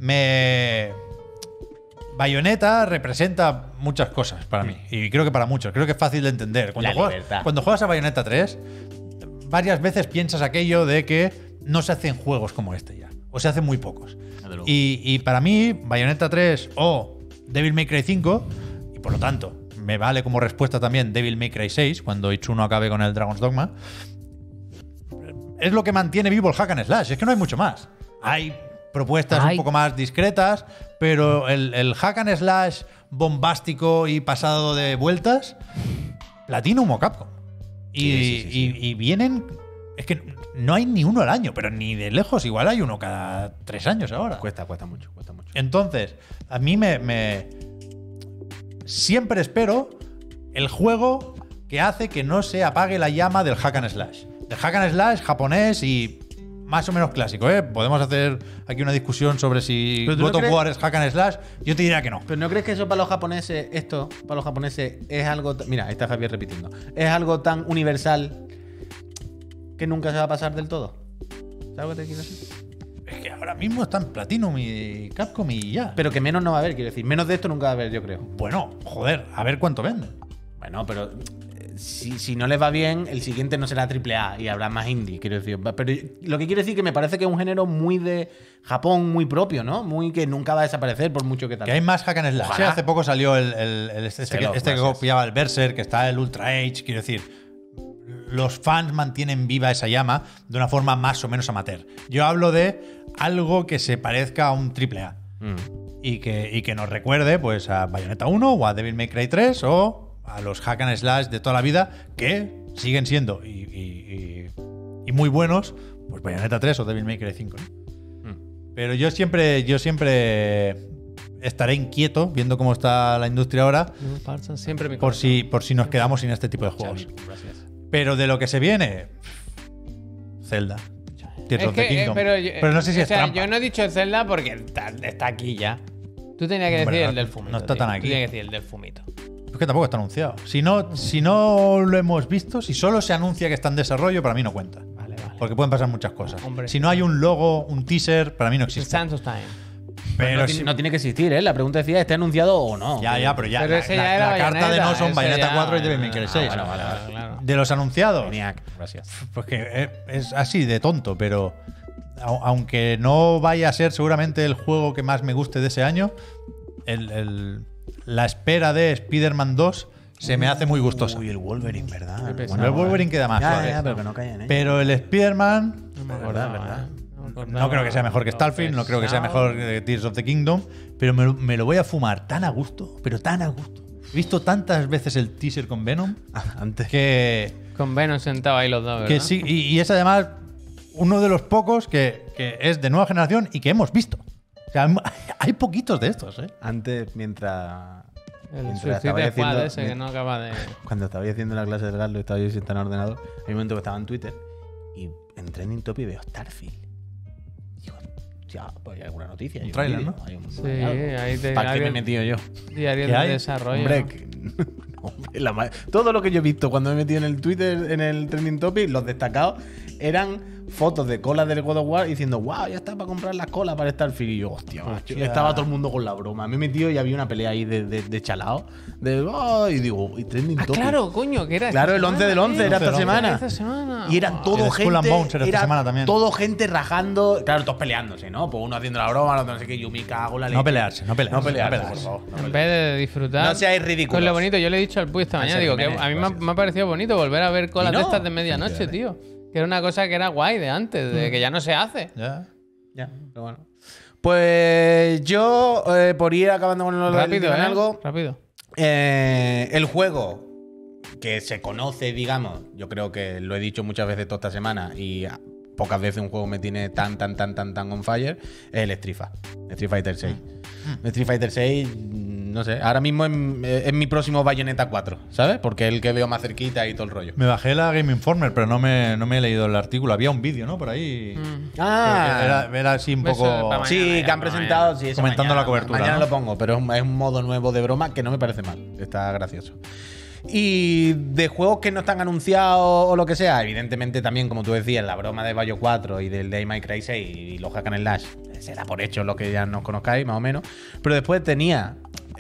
Bayonetta representa muchas cosas para mí. Y creo que para muchos. Creo que es fácil de entender. La libertad. Cuando juegas a Bayonetta 3, varias veces piensas aquello de que no se hacen juegos como este ya. O se hacen muy pocos. Desde luego. Y para mí, Bayonetta 3 o Devil May Cry 5, y por lo tanto, me vale como respuesta también Devil May Cry 6, cuando Itsuno acabe con el Dragon's Dogma, es lo que mantiene vivo el hack and slash. Es que no hay mucho más. Hay propuestas un poco más discretas, pero el hack and slash bombástico y pasado de vueltas, Platinum o Capcom. Y vienen... Es que no hay ni uno al año, pero ni de lejos. Igual hay uno cada 3 años ahora. Cuesta mucho. Entonces, a mí siempre espero el juego que hace que no se apague la llama del hack and slash. Del hack and slash japonés y más o menos clásico, ¿eh? Podemos hacer aquí una discusión sobre si Pero tú no God of crees- War es hack and slash. Yo te diría que no. Pero ¿no crees que eso para los japoneses, es algo... Mira, ahí está Javier repitiendo. Es algo tan universal que nunca se va a pasar del todo? ¿Sabes lo que te quiero decir? Es que ahora mismo están Platinum y Capcom y ya. Pero que menos no va a haber, quiero decir. Menos de esto nunca va a haber, yo creo. Bueno, joder, a ver cuánto venden. Bueno, pero si no les va bien, el siguiente no será AAA y habrá más indie, quiero decir. Pero lo que quiero decir que me parece que es un género muy de Japón, muy propio, ¿no? Muy que nunca va a desaparecer por mucho que tal. Que hay más hack and slash. Ojalá. Hace poco salió este Celo, que gracias. copiaba el Berserk, que está el Ultra Age. Quiero decir, los fans mantienen viva esa llama de una forma más o menos amateur. Yo hablo de algo que se parezca a un AAA. Y que nos recuerde pues a Bayonetta 1 o a Devil May Cry 3 o a los hack and slash de toda la vida que siguen siendo y muy buenos, pues Bayonetta 3 o Devil May Cry 5, ¿no? Pero yo siempre estaré inquieto viendo cómo está la industria ahora Siempre mi por si nos quedamos sin este tipo de juegos. Gracias. Pero de lo que se viene, Zelda. Tears Es of the que, Kingdom. pero no sé si o es sea, trampa. yo no he dicho Zelda porque está aquí ya. Tú tenías que Hombre, decir no- el del fumito. no está tío. tan Tú aquí. tenías que decir el del fumito. Es que tampoco está anunciado. Si no lo hemos visto, si solo se anuncia que está en desarrollo, para mí no cuenta. Vale. Porque pueden pasar muchas cosas. Hombre. Si no hay un logo, un teaser, para mí no It's existe. Santos Time. Pero no, si- no tiene que existir, ¿eh? La pregunta decía, ¿está anunciado o no? Ya, pero ya. Pero ese ya era la carta de no Bayonetta, son ese Bayonetta ya- 4 y Devil May Cry 6. bueno, vale. Claro. De los anunciados. ENIAC, gracias. Pues que es así de tonto, pero aunque no vaya a ser seguramente el juego que más me guste de ese año, la espera de Spider-Man 2 se me hace muy gustosa. Uy, el Wolverine, ¿verdad? Qué pesado. Bueno, el Wolverine queda más Ya, suave. ya, pero que no caigan, ¿eh? Pero el Spider-Man No me Verdad, acordaba, verdad. no creo que sea mejor que Starfield, no creo que sea mejor que Tears of the Kingdom, pero me lo voy a fumar tan a gusto, pero tan a gusto. He visto tantas veces el teaser con Venom Antes. que Con Venom sentado ahí los dos, ¿verdad? Que sí, y es además uno de los pocos que es de nueva generación y que hemos visto. O sea, hay poquitos de estos, ¿eh? Antes, mientras El estaba Suicide Squad haciendo- ese que no acaba de... cuando estaba haciendo la clase del Garlo, estaba yo sentado en el ordenador. Hay un momento que estaba en Twitter y entré en Trending Topic y veo Starfield. Digo, ya, pues hay alguna noticia. hay un tráiler, vídeo, ¿no? hay un- Sí, hay algo. ahí te... ¿Para qué me he hay metido yo? diario ¿Qué de hay? desarrollo. Hombre, ¿no? hombre, todo lo que yo he visto cuando me he metido en el Twitter, en el Trending Topic, los destacados eran fotos de colas del God of War diciendo, wow, ya está para comprar las colas para Starfield. Y yo, hostia, macho. Estaba todo el mundo con la broma. Me he metido y había una pelea ahí de chalao. Y digo, y Trending Ah, Topic. claro, coño, que era Claro, esta el 11 del 11 era esta 11 del 11. semana. Esta semana. Y eran todo El Skull and gente. Bones era esta semana también. Todo gente rajando. Claro, todos peleándose, ¿no? Pues uno haciendo la broma, el otro no sé qué. Yo me cago en la leche. No pelearse, no pelearse. No pelearse, no pelearse. por favor. En vez de disfrutar. No seáis ridículos. Con lo bonito, yo le he dicho al Puy esta mañana, digo, que a mí me ha parecido bonito volver a ver colas Y no. de estas de medianoche, tío. Que era una cosa que era guay de antes, de que ya no se hace. Ya. Ya, pero bueno. Pues yo, por ir acabando con Rápido, ¿eh? algo, Rápido. el juego que se conoce, digamos, yo creo que lo he dicho muchas veces toda esta semana y pocas veces un juego me tiene tan on fire, es el Street Fighter 6. Street Fighter 6, no sé, ahora mismo es mi próximo Bayonetta 4, ¿sabes? Porque es el que veo más cerquita y todo el rollo. Me bajé la Game Informer, pero no me he leído el artículo. Había un vídeo, ¿no? Por ahí. Ah, Era así un Eso poco. para mañana. sí, que han para presentado, mañana. sí, eso Comentando mañana, la cobertura, Mañana ¿no? lo pongo, pero es un modo nuevo de broma que no me parece mal. Está gracioso. Y de juegos que no están anunciados o lo que sea, evidentemente también, como tú decías, la broma de Bayo 4 y del Devil May Cry 6 y los Hack and Slash, se da por hecho lo que ya nos conozcáis, más o menos. Pero después tenía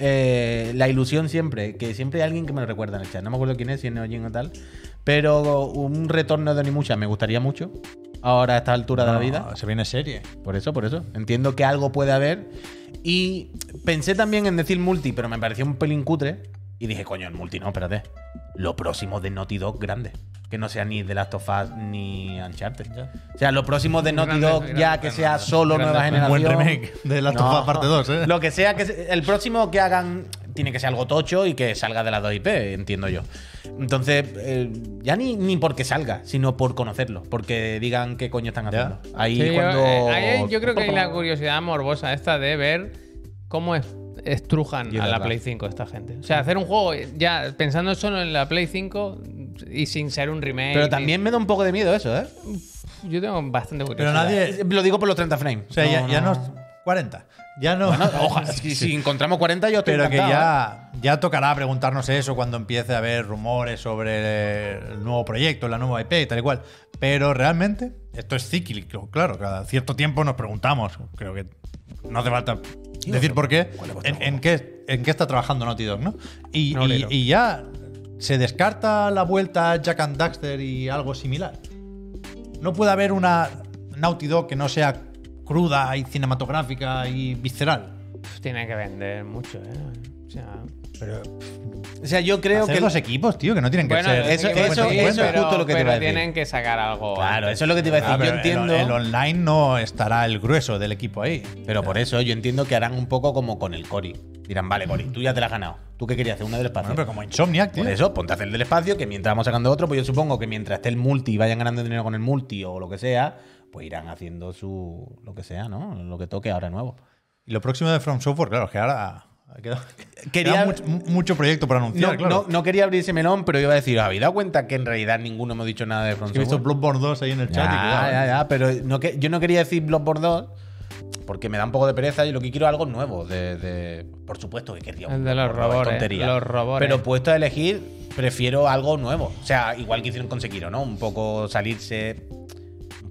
la ilusión siempre, que siempre hay alguien que me lo recuerda en el chat. No me acuerdo quién es, si es Neojin o tal. Pero un retorno de Onimusha me gustaría mucho. Ahora a esta altura de la vida. Se viene serie. Por eso. Entiendo que algo puede haber. Y pensé también en decir multi, pero me pareció un pelín cutre. Y dije, coño, el multi no, espérate. Lo próximo de Naughty Dog grande. Que no sea ni The Last of Us ni Uncharted. O sea, lo próximo de Naughty Grande, Dog grande, ya que sea solo grande, nueva un generación. buen remake de Last of Us parte 2, ¿eh? Lo que sea que el próximo que hagan tiene que ser algo tocho y que salga de las 2 IP, entiendo yo. Entonces, ya ni porque salga, sino por conocerlo. Porque digan qué coño están haciendo. Ahí Sí, cuando. ahí yo creo que hay la curiosidad morbosa esta de ver cómo estrujan Y es a la verdad. Play 5 esta gente. O sea, hacer un juego ya pensando solo en la Play 5 y sin ser un remake. Pero también me da un poco de miedo eso, ¿eh? Yo tengo bastante Pero curiosidad. nadie. Lo digo por los 30 frames. O sea, ya no. 40. Ya no. Bueno, ojalá. Si encontramos 40, yo estoy Pero que encantado, ya tocará preguntarnos eso cuando empiece a haber rumores sobre el nuevo proyecto, la nueva IP y tal y cual. Pero realmente, esto es cíclico, claro. Cada cierto tiempo nos preguntamos, creo que no hace falta decir por qué, en qué está trabajando Naughty Dog, ¿no? Y ya se descarta la vuelta a Jack and Daxter y algo similar. No puede haber una Naughty Dog que no sea cruda y cinematográfica y visceral. Tiene que vender mucho, ¿eh? O sea, Pero O sea, yo creo hacer que. los equipos, tío, que no tienen que bueno, ser. los eso- equipos eso- sí, eso es justo lo que te pero iba a decir. tienen que sacar algo. Claro, antes. eso es lo que te iba a decir. Ah, Yo pero entiendo. el online no estará el grueso del equipo ahí. Pero por eso yo entiendo que harán un poco como con el Cory. Dirán, vale, Cory, tú ya te la has ganado. ¿Tú qué querías hacer? Una del espacio. Bueno, pero como Insomniac, tío. Por eso, ponte a hacer el del espacio, que mientras vamos sacando otro, pues yo supongo que mientras esté el multi y vayan ganando dinero con el multi o lo que sea, pues irán haciendo su. Lo que sea, ¿no? Lo que toque ahora nuevo. Y lo próximo de From Software, claro, es que ahora queda Quería- mucho proyecto para anunciar, No, claro. no quería abrir ese melón, pero iba a decir, ¿os habéis dado cuenta que en realidad ninguno hemos dicho nada de From He visto Software? Bloodborne 2 ahí en el chat y cuidado, Ya, pero yo no quería decir Bloodborne 2 porque me da un poco de pereza y lo que quiero es algo nuevo. Por supuesto que querría El de los Bloodborne 2, es robores, tontería. los robores. Pero puesto a elegir, prefiero algo nuevo. O sea, igual que hicieron con Sekiro, ¿no? Un poco salirse un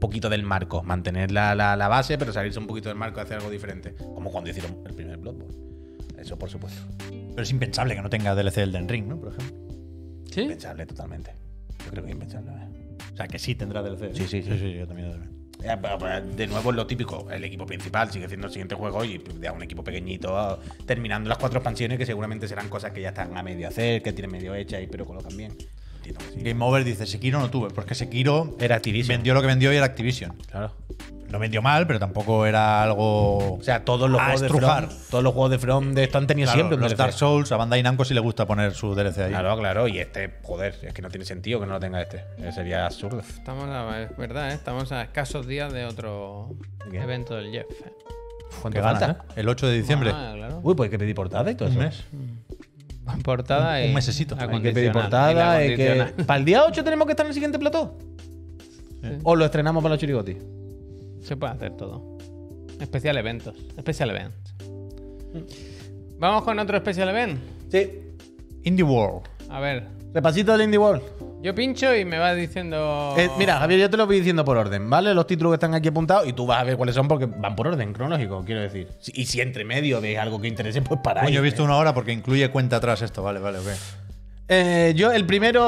poquito del marco. Mantener la base, pero salirse un poquito del marco y hacer algo diferente. Como cuando hicieron el primer Bloodborne. Eso, por supuesto. Pero es impensable que no tenga DLC del Den Ring, ¿no? Por ejemplo. ¿Sí? Impensable, totalmente. Yo creo que es impensable. O sea, que sí tendrá DLC. Sí, yo también. Pero de nuevo es lo típico. El equipo principal sigue siendo el siguiente juego y de un equipo pequeñito terminando las 4 expansiones que seguramente serán cosas que ya están a medio hacer, que tienen medio hechas y pero colocan bien. Entiendo que sí. Game Over dice, Sekiro no tuve, porque Sekiro Era Activision. vendió lo que vendió y era Activision. Claro. Lo vendió mal, pero tampoco era algo... O sea, todos los a juegos estrujar. todos los juegos de From de esto han tenido Claro, siempre un los DLC. Dark Souls, a Bandai Namco sí le gusta poner su DLC ahí. Claro, y este, joder, es que no tiene sentido que no lo tenga este. Sería absurdo. Es verdad, ¿eh? Estamos a escasos días de otro ¿Qué? evento del Jeff. ¿Cuánto Que ganas, falta? ¿eh? El 8 de diciembre. Ah, claro. Uy, pues hay que pedir portada y todo Un eso. mes. Portada y un mesecito. Hay que pedir portada. ¿Para el día 8 tenemos que estar en el siguiente plató? ¿O lo estrenamos para los chirigotis? Se puede hacer todo. Especial eventos. Special events. Vamos con otro special event. Sí. Indie World. A ver. Repasito del Indie World. Yo pincho y me vas diciendo. Mira, Javier, yo te lo voy diciendo por orden, ¿vale? Los títulos que están aquí apuntados y tú vas a ver cuáles son porque van por orden cronológico, quiero decir. Y si entre medio veis algo que interese, pues paráis. Coño, he visto una hora porque incluye cuenta atrás esto. Vale, ok. Yo, la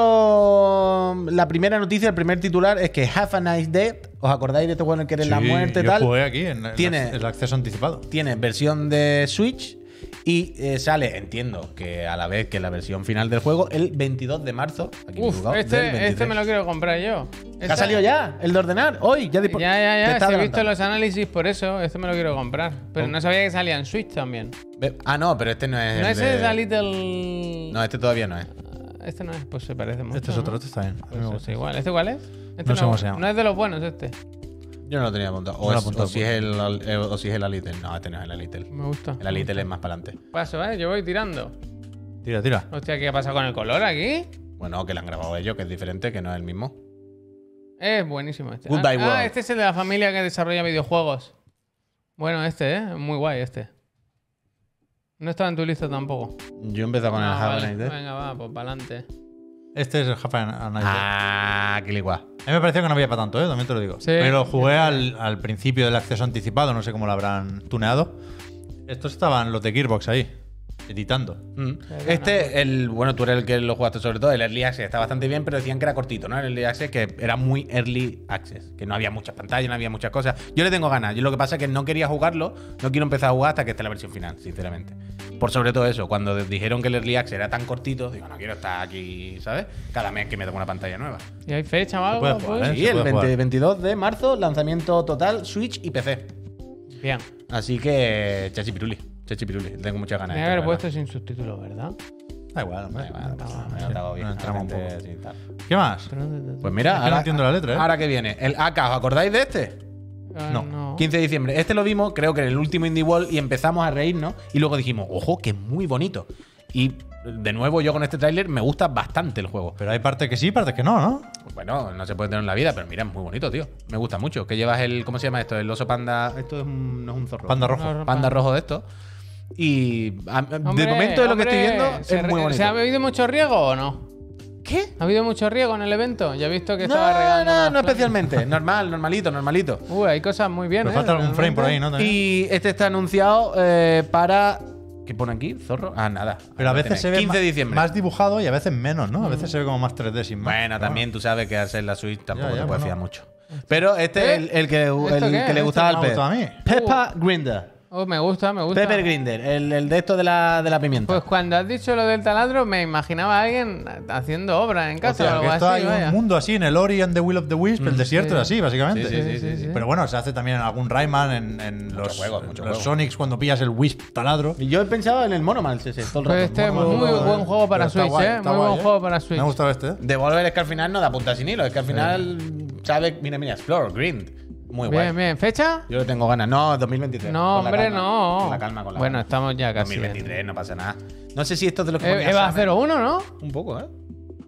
primera noticia, el primer titular es que Have a Nice Day. ¿Os acordáis de este juego en el que eres la muerte y yo tal? jugué aquí en Tiene- el acceso anticipado. Tiene versión de Switch y sale, entiendo que a la vez que la versión final del juego, el 22 de marzo. Aquí Uf, juzgado, del este 23. me lo quiero comprar yo. ¿Que ha salido ya? ¿El de ordenar? ¿Hoy? Ya, te Ya, está si he visto adelantando. los análisis por eso. Este me lo quiero comprar. Pero no sabía que salía en Switch también. No, pero este no es. No el ese de- es la Little. No, este todavía no es. Este no es, pues se parece mucho. Este es otro, ¿no? este está bien. A mí Pues me es gusta. igual. ¿Este cuál es? Este No sé cómo se llama. No es de los buenos este. Yo no lo tenía apuntado. No lo he apuntado, O si es el Alite. No, este no es el Alite. Me gusta. El Alite es más para adelante. Paso, yo voy tirando. Tira. Hostia, ¿qué ha pasado con el color aquí? Bueno, que lo han grabado ellos, que es diferente, que no es el mismo. Es buenísimo este. Goodbye World. Este es el de la familia que desarrolla videojuegos. Bueno, muy guay este. No estaba en tu lista tampoco. Yo he empezado con el Ah, Have a vale. Nice Day. Venga, va, pues para adelante. Este es el Half a Nice Day. Ah, qué ligua. A mí me pareció que no había para tanto, también te lo digo. Sí. Pero jugué al principio del acceso anticipado, no sé cómo lo habrán tuneado. Estos estaban los de Gearbox ahí, editando. Bueno, tú eres el que lo jugaste sobre todo, el Early Access está bastante bien, pero decían que era cortito, ¿no? El Early Access, que era muy Early Access, que no había muchas pantallas, no había muchas cosas. Yo le tengo ganas, yo lo que pasa es que no quería jugarlo, no quiero empezar a jugar hasta que esté la versión final, sinceramente. Por sobre todo eso, cuando dijeron que el Early Access era tan cortito, digo, no quiero estar aquí, ¿sabes? Cada mes que me toco una pantalla nueva. ¿Y hay fecha o algo? puede jugar, pues? ¿eh? Y se el puede jugar. 22 de marzo, lanzamiento total Switch y PC. Bien. Así que, chachipiruli, tengo muchas ganas. Tenía que haber puesto sin subtítulos, ¿verdad? Da igual, hombre. No entramos un poco. ¿Qué más? Pues mira, Es que no entiendo la letra, ¿eh? ahora que viene. El AK, ¿os acordáis de este? No. 15 de diciembre. Este lo vimos, creo que en el último Indie World, y empezamos a reírnos. Y luego dijimos, ojo, que es muy bonito. Y de nuevo, yo con este tráiler me gusta bastante el juego. Pero hay partes que sí, partes que no, ¿no? Bueno, no se puede tener en la vida, pero mira, es muy bonito, tío. Me gusta mucho. Que llevas el. ¿Cómo se llama esto? El oso panda. Esto es no es un zorro. Panda rojo. No, Panda rojo de esto. Y de momento de lo que estoy viendo, es muy bonito. ¿Se ha habido mucho riego o no? ¿Qué? ¿Ha habido mucho riego en el evento? Ya he visto que estaba regando. No unas plantas. especialmente. Normalito. Uy, hay cosas muy bien, Pero falta algún frame por ahí, ¿no? También. Y este está anunciado para. ¿Qué pone aquí? ¿Zorro? Ah, nada. Pero a Ahí lo veces tenéis. se ve 15 de diciembre. más dibujado y a veces menos, ¿no? A veces se ve como más 3D sin más. Bueno, también tú sabes que al ser la Switch tampoco Ya, te puedes bueno. fiar mucho. Pero este es el que qué? le gustaba al me ha pez. gustado a mí. Peppa Grinder. Oh, me gusta. Pepper Grinder. El de esto de la pimienta. Pues cuando has dicho lo del taladro, me imaginaba a alguien haciendo obra en casa Hostia, o algo que esto así. hay Vaya. un mundo así en el Ori and the Will of the Wisp, el desierto sí. es así, básicamente. Sí. Pero bueno, se hace también en algún Rayman, en los juegos. Sonics cuando pillas el Wisp taladro. Y yo he pensado en el Monomals ese todo el Pues rato. este es Monomals. muy buen juego para Pero está Switch, guay, ¿eh? está Muy guay, buen juego para Switch. Me ha gustado este, ¿eh? Devolver es que al final no da punta sin hilo. Es que al final sabe. Mira, Explore, Grind. Muy guay. Bien. ¿Fecha? Yo le tengo ganas. No, 2023. No, Con la hombre, calma. no. Con la calma, con la Bueno, calma. estamos ya casi. 2023, no pasa nada. No sé si esto es de lo que ponía Eva Summer. 01, ¿no? Un poco, ¿eh?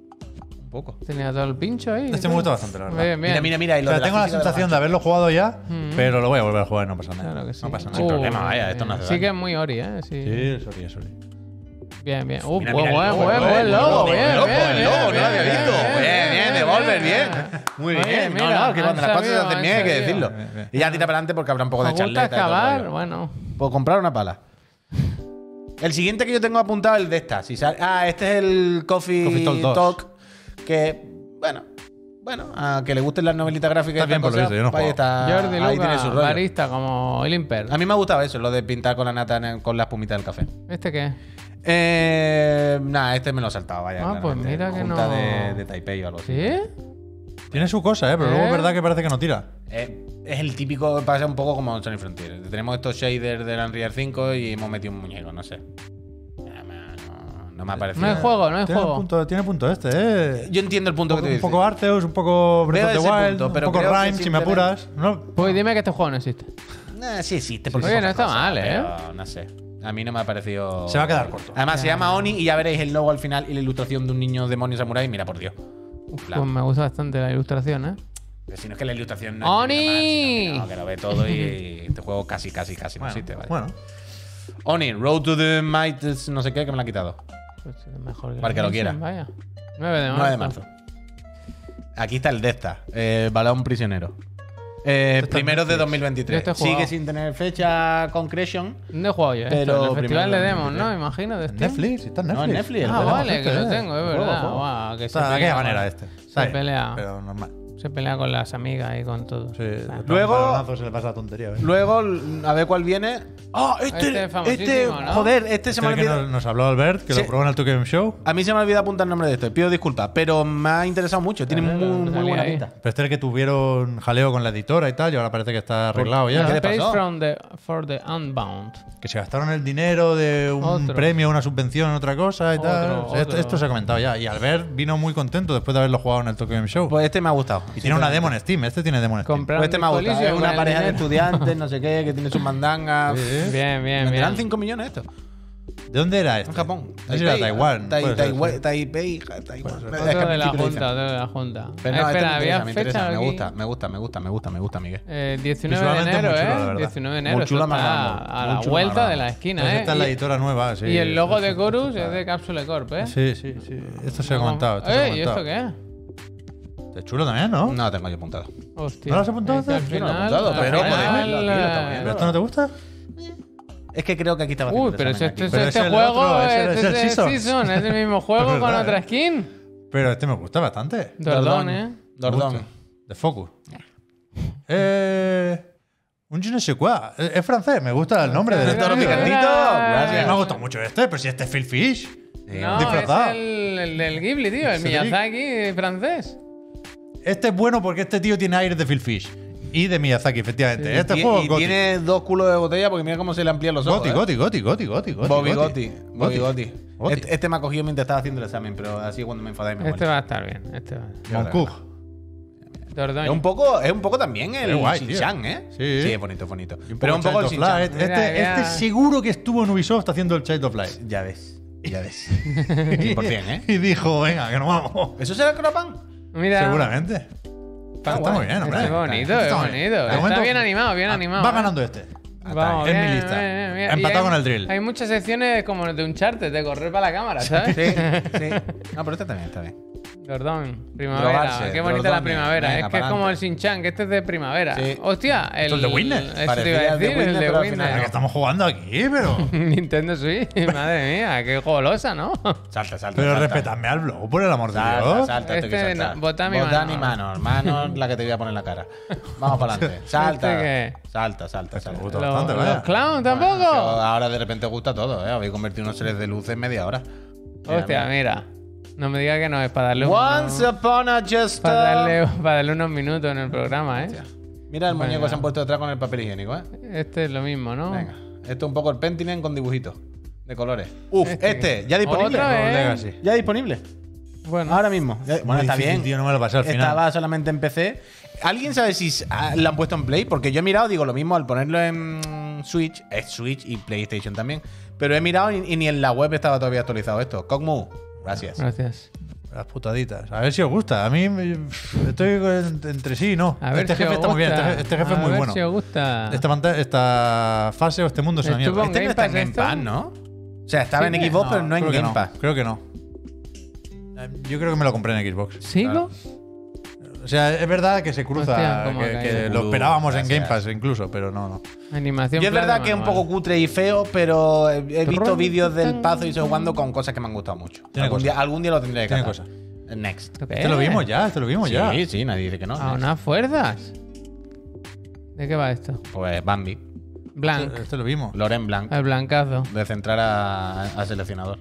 Un poco. Tenía todo el pincho ahí. Este me gusta bastante, la verdad. Bien. Mira. Y lo O sea, de la tengo la física de sensación de haberlo jugado ya, pero lo voy a volver a jugar y no pasa nada. Claro que sí. No pasa nada. Sin problema, vaya, esto no hace Sí daño. que es muy Ori, ¿eh? Sí. Sí, sorry. Bien. Mira, Buen mira, logo, el bien. logo, Bien, el logo, no lo había bien, visto. Bien, de Devolver, bien. Muy Oye, bien. mira, No, que cuando las han cosas se hacen sabido, bien hay que han sabido. decirlo. Bien, bien. Y ya tira para adelante porque habrá un poco de ¿Os gusta charleta. y todo el excavar? rollo. Bueno. Puedo comprar una pala. El siguiente que yo tengo apuntado es el de esta. Este es el Coffee Coffee Talk 2. Talk. Que, bueno, a que le gusten las novelitas gráficas. Está bien por lo visto, yo no he ahí jugado. está. Jordi Ahí tiene su Lucas, rollo. barista como el Imper. A mí me ha gustado eso, lo de pintar con la nata con la espumita del café. ¿Este qué? Nada, este me lo he saltado, vaya. Ah, pues claramente. mira que Junta no. de Taipei o algo así. ¿Sí? Tiene su cosa, pero luego es verdad que parece que no tira. Es el típico, pasa un poco como en Sonic Frontier. Tenemos estos shaders del Unreal 5 y hemos metido un muñeco, no sé. No me ha parecido. No hay juego, no hay Tiene juego. tiene punto este, ¿eh? Yo entiendo el punto que tú Un dices. poco Arceus, un poco Breath Veo of the ese Wild, punto, pero un poco creo que Rhyme, si me simplemente- apuras. ¿No? Pues dime que este juego no existe. Sí existe. Porque Oye, son no está cosas, mal, ¿eh? pero No sé. A mí no me ha parecido. Se va a quedar corto. Además, se llama Oni y ya veréis el logo al final y la ilustración de un niño demonio samurái. Mira, por Dios. Pues me gusta bastante la ilustración, ¿eh? Pero si no es que la ilustración no ¡Oni! es ni normal, sino que lo ve todo y este juego casi no existe. Vale. Bueno, Oni, Road to the Might, no sé qué, que me lo ha quitado. Pues es mejor que Para que lo quiera. Vaya. 9 de marzo. 9 de marzo. Aquí está el de esta, Balón Prisionero. Primero de Yo 2023. este he jugado. Sigue sin tener fecha concretion. ¿Dónde he jugado yo? Pero Esto, en el festival de primero demos, 2023. ¿no? Imagino, de en Steam. Netflix, está en Netflix. No, en Netflix. Ah, Juego, vale, que lo este, tengo, es Juego, verdad. juego. Guau, que O sea, aquella manera este. ¿sabes? pelea. Pero normal. Se pelea con las amigas y con todo. Sí, Luego- un balonazo se le pasa la tontería. ¿eh? Luego, a ver cuál viene. ¡Ah! Este es famosísimo, ¿no? Joder, este se Este me ha es el que olvidado. nos habló Albert, que Sí. lo probó en el Tokyo Game Show. A mí se me ha olvidado apuntar el nombre de esto. Pido disculpas, pero me ha interesado mucho. Tiene Claro, muy salía buena ahí. pinta. Pero este es el que tuvieron jaleo con la editora y tal, y ahora parece que está arreglado ¿Qué ya. le Space pasó? for the Unbound. Que se gastaron el dinero de un Otro. premio, una subvención, otra cosa y tal. Otro, O sea, otro. esto se ha comentado ya. Y Albert vino muy contento después de haberlo jugado en el Tokyo Game Show. Pues este me ha gustado. y tiene una demo en Steam. Este tiene demo en Steam. Comprar Pues este me ha gustado. Es Collision una con el pareja de dinero. estudiantes, no sé qué, que tiene sus mandangas. Sí. Bien, bien, Venderán bien. 5 millones esto. ¿De dónde era este? En Japón. No sé si era Taiwán. puede ser, sí. Taipei. Taiwán. Es que Otro al de la principio Junta, dicen. otro de la Junta. Pero no, Espera, este había me interesa, fecha me aquí. gusta, Miguel. 19 de Visualmente enero, muy chulo, la verdad. 19 de enero. Muy Esto chulo, está amarrado, a muy la chulo, vuelta amarrado. de la esquina, Entonces ¿eh? esta es la editora nueva, sí. Y el logo Esto de es Chorus puta. es de Capsule Corp, ¿eh? Sí, sí, sí. Esto se ha comentado. Esto se ha ¿Y esto comentado. qué es? Este es chulo también, ¿no? No lo tengo yo apuntado. Hostia. ¿No lo has apuntado? Este al Yo no lo he final- apuntado, al pero final, podéis verlo aquí, lo estamos ¿Pero viendo. esto no te gusta? Es que creo que aquí estaba haciendo Uy, pero el si examen este, aquí. Pero este es el juego otro, es el este es el Season. Season, es el mismo juego Es con verdad, otra skin. Pero este me gusta bastante. Dordón, ¿eh? Me Dordón. gusta. De Focus. Un je ne sais quoi. Es francés, me gusta el nombre del Toro Mira, picantito. mira. Gracias. Me ha gustado mucho este, pero si este es Phil Fish. No, disfrazado. es el del Ghibli, tío, el Cedric. Miyazaki francés. Este es bueno porque este tío tiene aires de Phil Fish. Y de Miyazaki, efectivamente. Este Y- juego y Goti. tiene 2 culos de botella porque mira cómo se le amplían los ojos. Goti, ¿eh? Goti, Goti, Goti, Goti, Goti. Bobby Goti. Gotti. Goti. Este me ha cogido mientras estaba haciendo el examen, pero así cuando me enfadáis me Este vuelve. va a estar bien. Este va. Moncourt. Dordón. Es un poco también el Es guay, tío. Shin-Chan, ¿eh? Sí. es bonito, es bonito. Y un Pero un poco poco el Child of Shin-Chan. Light. Mira, Este seguro que estuvo en Ubisoft haciendo el Child of Light. Ya ves, ya ves. 100%, ¿eh? Y dijo, venga, que nos vamos. ¿Eso será Cropan? Mira. Seguramente. Está guay. muy bien, hombre. Este es bonito, Está es muy bonito. bien. De Está momento, bien animado, bien animado. Va ¿eh? ganando este. Vamos, en mi bien, lista. bien, bien. Empatado Y con el drill. Hay muchas secciones como de Uncharted, de correr para la cámara, ¿sabes? Sí, sí. No, pero este también está bien. Dordón, primavera. Drogarse, Qué bonita la Dordogne. primavera. Venga, es que es como pa'lante. el Shin-Chan, que este es de primavera. Sí. Hostia, el. el de Witness. Eso te Parecía iba a el de decir, el Witness, de pero al Witness. Pero que estamos jugando aquí, pero. Nintendo Switch, madre mía, qué golosa, ¿no? Salta. Pero salta. respetadme al blog, por el amor de Salta, Dios. salta, esto hay que Este, saltar. no, Botami Botani Manor. Manor, la que te voy a poner en la cara. Vamos para adelante. Salta. ¿Este Salta. Me gusta Los, bastante, los vaya. clowns Bueno, tampoco. que ahora de repente os gusta todo, ¿eh? Habéis convertido unos seres de luz en media hora. Hostia, mira. No me digas que no es para darle Once upon a just para darle unos minutos en el programa, ¿eh? Mira el muñeco Venga. que se han puesto detrás con el papel higiénico, ¿eh? Este es lo mismo, ¿no? Venga. Esto es un poco el Pentiment con dibujitos de colores. Uf, ya disponible. Otra vez. Legacy. Ya disponible. Bueno, Ahora mismo. Bueno, Muy está difícil, bien. tío, no me lo pasé al final. Estaba solamente en PC. ¿Alguien sabe si lo han puesto en Play? Porque yo he mirado, digo, lo mismo al ponerlo en Switch, es Switch y PlayStation también. Pero he mirado y ni en la web estaba todavía actualizado esto. Cogmu, gracias. gracias. Las putaditas. A ver si os gusta. A mí estoy entre sí y no. A ver Este si jefe os está muy bien. gusta. Este jefe es muy A bueno. ver si os gusta. Esta fase o este mundo es una Estuvo mierda. en Este no Game está en Pass Game esto. Pass, ¿no? O sea, estaba Sí, en Xbox, pero no en creo que Game Pass. Creo que no. Yo creo que me lo compré en Xbox. ¿Sigo? O sea, es verdad que se cruza, Hostia, cómo ha que caído. lo esperábamos en Gracias. Game Pass incluso, pero no. Animación. Yo es plan verdad de que es un manual. poco cutre y feo, pero he visto Turrón. vídeos del Pazo y estoy jugando con cosas que me han gustado mucho. Tiene cosas. Algún día lo tendré que Tiene catar. cosas. Next. ¿Esto qué Este lo es? vimos ya. Sí, sí, nadie dice que no. A Next. unas fuerzas. ¿De qué va esto? Pues Bambi. Blanc. Este lo vimos. Loren Blanc. El blancazo. De centrar a seleccionador.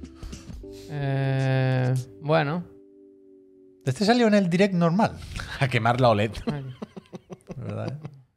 Bueno. Este salió en el direct normal. A quemar la OLED. ¿Verdad?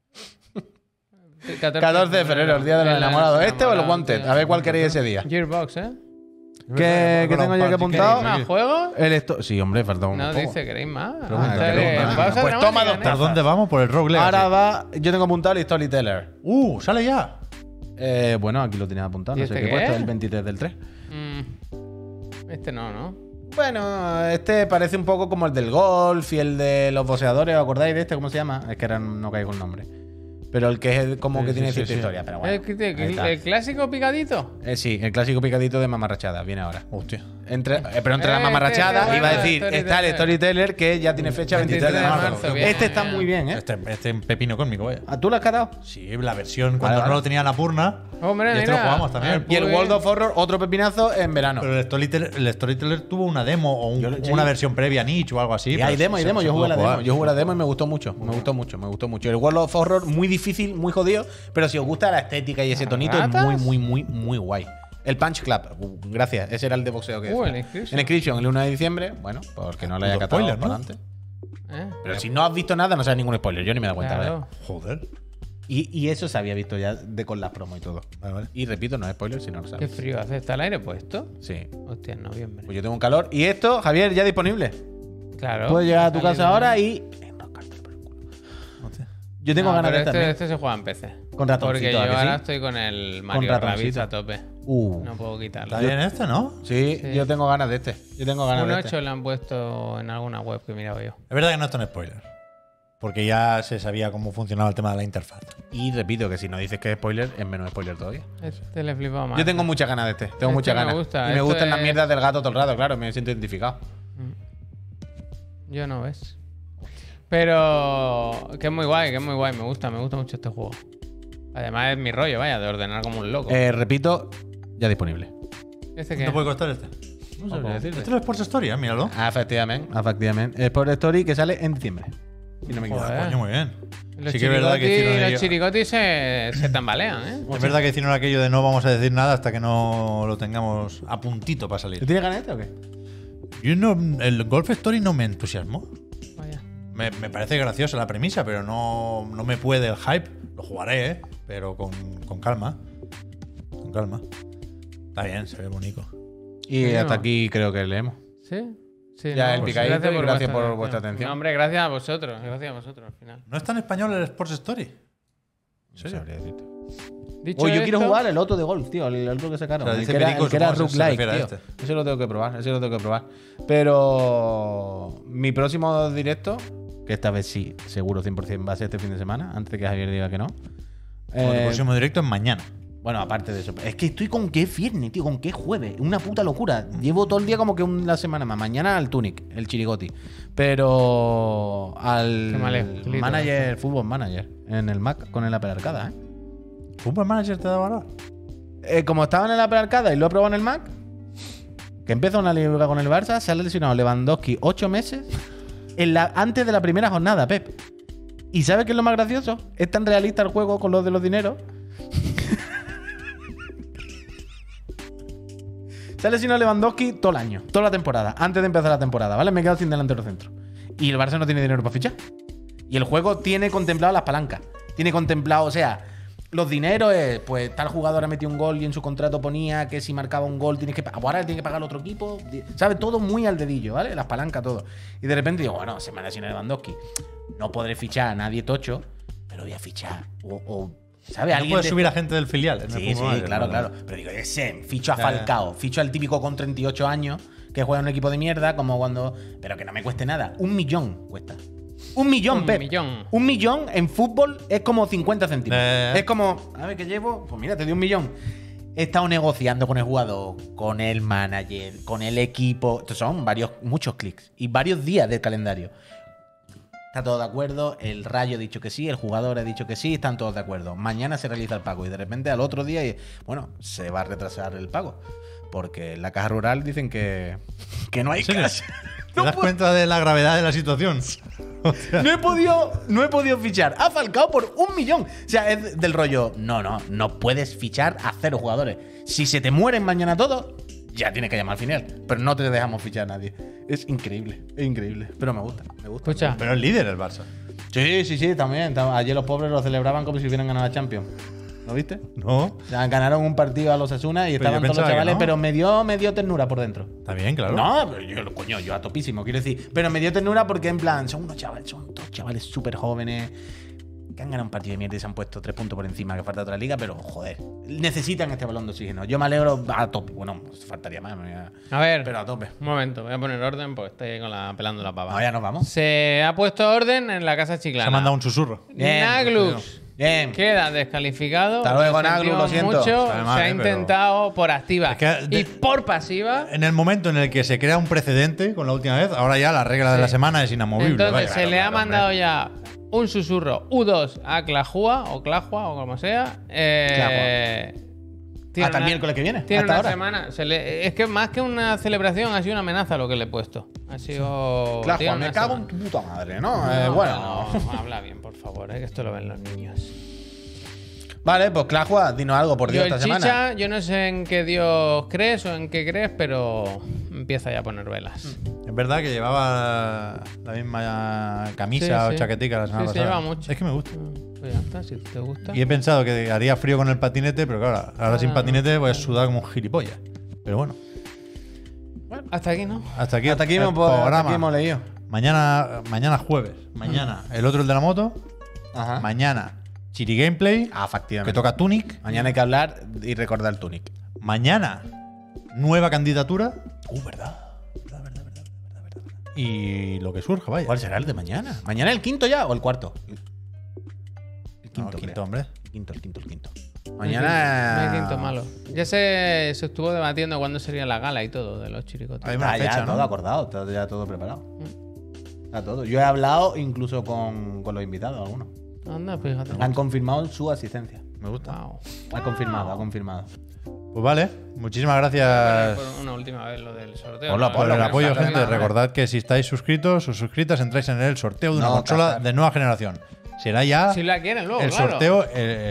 14 de febrero, el día de los enamorados. ¿Este o el Wanted? A ver cuál queréis ese día. Gearbox, ¿eh? ¿Qué tengo yo que apuntar? ¿Más juegos? Sí, hombre, falta un No, poco. dice, ¿queréis más? Pregunta, O sea, ¿queréis que más? pausa Pues toma dramática, dos ¿no? ¿Por dónde vamos? Por el Rogue Legacy. Ahora va, yo tengo apuntado el Storyteller. Sale ya. Bueno, aquí lo tienes apuntado, ¿Y no sé este qué he qué puesto, es? el 23 del 3. Este no. Bueno, este parece un poco como el del golf y el de los boxeadores, ¿os acordáis de este? ¿Cómo se llama? Es que ahora no caigo el nombre. Pero el que es como Sí, que sí, tiene sí, cierta sí. historia, pero bueno. ahí está. El clásico picadito. Sí, el clásico picadito de mamarrachada, viene ahora. Hostia. Pero entre la mamarrachada, este, iba a bueno, decir, está el Storyteller que ya tiene fecha 23 de marzo. bien, Este está bien. muy bien, ¿eh? Este pepino cósmico, vaya. ¿A tú lo has catado? Sí, la versión cuando Vale. no lo tenía la Purna. Hombre, y este mira. lo jugamos también. Y el Muy World bien. of Horror, otro pepinazo en verano. Pero el Storyteller tuvo una demo o sí. una versión previa niche o algo así. Y pero hay demo, se- hay demo. se Yo jugué pudo la demo. jugar. Yo jugué la demo y me gustó mucho. Me gustó mucho. El World of Horror, muy difícil, muy jodido. Pero si os gusta la estética y ese tonito, es ¿Ratas? muy guay. El Punch Club, gracias. Ese era el de boxeo que decía. el Inscription. En Inscription, el 1 de diciembre. Bueno, porque no le haya Puto catado spoiler, ¿no? para adelante. ¿Eh? Pero si no has visto nada, no sabes ningún spoiler. Yo ni me da cuenta. Claro. Joder. Y eso se había visto ya con las promos y todo. Vale. Y repito, no es spoiler si no lo Qué sabes. frío hace. ¿Está el aire puesto? Sí. Hostia, en noviembre. Pues yo tengo un calor. Y esto, Javier, ya disponible. Claro. Puedes llegar a tu Salido. casa ahora y. Hostia. Yo tengo No, ganas pero de también. este se juega en PC. Con ratoncito, Porque yo ¿a que sí? ahora estoy con el Mario ratoncito. Rabbids a tope. No puedo quitarlo. Está bien este, ¿no? Sí, Sí. yo tengo ganas de este. Yo tengo ganas Un de 8 este. lo han puesto en alguna web que he mirado yo. Es verdad que no es tan spoiler. Porque ya se sabía cómo funcionaba el tema de la interfaz. Y repito que si no dices que es spoiler, es menos spoiler todavía. Este le he flipado más. Yo tengo muchas ganas de este. Tengo Este muchas me ganas. gusta, Y me esto gustan las es- mierdas del gato todo el rato, claro. Me siento identificado. Yo no ves. Pero que es muy guay, Me gusta mucho este juego. Además es mi rollo, vaya, de ordenar como un loco. Repito, ya disponible. ¿Este qué? ¿Cuánto puede costar este? No sabría decirte. Este es Sports Story, míralo. Efectivamente. Es por Story que sale en diciembre. Si no me equivoco. Joder. Coño, muy bien. Los Sí que es verdad que hicieron los ello- chirigotis se tambalean, ¿eh? Es verdad que hicieron aquello de no vamos a decir nada hasta que no lo tengamos a puntito para ¿Tú salir. tienes ganas de este o qué? Yo no, el Golf Story no me entusiasmó. Vaya. Me parece graciosa la premisa, pero no me puede el hype. Lo jugaré, ¿eh? Pero con calma. Con calma. Está bien, se ve bonito. Y Sí, hasta no. aquí creo que leemos. ¿Sí? Sí, Ya, no, el pues picadito, y gracias por atención. vuestra atención. No, hombre, gracias a vosotros. Gracias a vosotros al final. ¿No está en español el Sports Story? No sabría decirte. Dicho Oye, yo quiero esto- jugar el otro de golf, tío. El otro que sacaron. O sea, el dice que era, Perico, el que era supongo que se roguelike, refiere a tío. este. Ese lo tengo que probar. Pero mi próximo directo, que esta vez sí, seguro 100% va a ser este fin de semana, antes de que Javier diga que no. Bueno, el próximo directo es mañana. Bueno, aparte de eso. Es que estoy con que es viernes, tío, con que es jueves. Una puta locura. Llevo todo el día como que una semana más. Mañana al Tunic, el Chirigoti. Pero al Qué maleo, qué lindo, manager, fútbol manager, en el Mac con el Apple Arcada, ¿eh? ¿Football Manager te da ahora? Como estaba en el Apple Arcada y lo he probado en el Mac, que empieza una liga con el Barça, se ha lesionado Lewandowski 8 meses antes de la primera jornada, Pep. ¿Y sabes qué es lo más gracioso? Es tan realista el juego con lo de los dineros. Se ha lesionado Lewandowski todo el año, toda la temporada, antes de empezar la temporada, ¿vale? Me he quedado sin delantero centro. Y el Barça no tiene dinero para fichar. Y el juego tiene contemplado las palancas. Tiene contemplado, o sea, los dineros es, pues tal jugador ha metido un gol y en su contrato ponía que si marcaba un gol tienes que ahora tiene que pagar el otro equipo. ¿Sabes? Todo muy al dedillo, ¿vale? Las palancas, todo. Y de repente digo, bueno, se me ha lesionado Lewandowski. No podré fichar a nadie tocho, pero voy a fichar. ¿Sabes? No Alguien puedes de- subir a gente del filial. en el Sí, Football sí, Manager, claro, vale. claro. Pero digo, ese, ficho a Ya, ya. Falcao, ficho al típico con 38 años que juega en un equipo de mierda, como cuando. Pero que no me cueste nada. 1 millón cuesta. 1 millón, Un Pep. millón. 1 millón en fútbol es como 50 céntimos. Ya. Es como, a ver, ¿qué llevo? Pues mira, te di 1 millón. He estado negociando con el jugador, con el manager, con el equipo. Estos son muchos clics y varios días del calendario. Está todo de acuerdo, el Rayo ha dicho que sí, el jugador ha dicho que sí, están todos de acuerdo. Mañana se realiza el pago y de repente al otro día, bueno, se va a retrasar el pago. Porque en la caja rural dicen que no hay cash. ¿Te das cuenta de la gravedad de la situación? No he podido fichar a Falcao por 1 millón. O sea, es del rollo, no puedes fichar a 0 jugadores. Si se te mueren mañana todos, ya tienes que llamar al final. Pero no te dejamos fichar a nadie. Es increíble. Pero me gusta. Escucha, Pero es líder el Barça. Sí, también. Ayer los pobres lo celebraban como si hubieran ganado la Champions. ¿Lo viste? No. O sea, ganaron un partido a los Osasuna y estaban todos los chavales, pero me dio ternura por dentro. Está bien, claro. No, pero yo a topísimo, quiero decir. Pero me dio ternura porque, en plan, son dos chavales súper jóvenes que han ganado un partido de mierda y se han puesto 3 puntos por encima, que falta otra liga, pero joder, necesitan este balón de oxígeno. Yo me alegro a tope. Bueno, faltaría más. a ver, Pero a tope. un momento, voy a poner orden porque estoy ahí pelando la pava. No, ya nos vamos. Se ha puesto orden en la casa Chiclana. Se ha mandado un susurro. Bien, Naglus bien. queda descalificado. Hasta luego, Lo Naglus, lo sentimos siento. mucho. Sabe Se mal, ha pero- intentado por activa Es que y por pasiva. En el momento en el que se crea un precedente con la última vez, ahora ya la regla de la semana es inamovible. Entonces vaya. se le ha mandado ya un susurro U2 a Clajua o como sea. Tiene Hasta el miércoles que viene. Tiene hasta una ahora. semana. Es que más que una celebración ha sido una amenaza lo que le he puesto. Ha sido. Claro, tiene Juan, me una cago semana. en tu puta madre, ¿no? No, Bueno. no, habla bien, por favor, que esto lo ven los niños. Vale, pues Clajua, dinos algo por Dios Yo, el esta semana. Chicha, yo no sé en qué Dios crees o en qué crees, pero empieza ya a poner velas. Es verdad que llevaba la misma camisa Sí, o sí. chaquetica la semana Sí, se pasada. lleva mucho. Es que me gusta. Pues ya está, si te gusta. Y he pensado que haría frío con el patinete, pero claro, ahora sin patinete voy a sudar como un gilipollas. Pero bueno, Hasta aquí, ¿no? hasta aquí, Hasta aquí el hemos leído. Mañana jueves. Mañana el otro, el de la moto. Ajá. Mañana Chiri Gameplay, Ah, que efectivamente. toca Tunic. Mañana hay que hablar y recordar el Tunic. Mañana nueva candidatura. ¿Verdad? Y lo que surja, vaya. ¿Cuál será el de mañana? ¿Mañana el quinto ya o el cuarto? El No, quinto, quinto, creo. hombre. El quinto. No Mañana. hay quinto malo. Ya se estuvo debatiendo cuándo sería la gala y todo de los chiricotes. Hay una Ah, ya fecha, ¿no? todo acordado, está ya todo preparado. Está todo. Yo he hablado incluso con los invitados, algunos. Anda, fíjate. Han confirmado su asistencia. Me gusta. Wow. Ha confirmado. Pues vale, muchísimas gracias Por una última vez lo del sorteo. Ponlo, ¿no? por el Ponlo, apoyo, ponlo, gente. ponlo. Recordad que si estáis suscritos o suscritas, entráis en el sorteo de una No, consola cazar. de nueva generación. Será ya Si la quieren luego, el claro. sorteo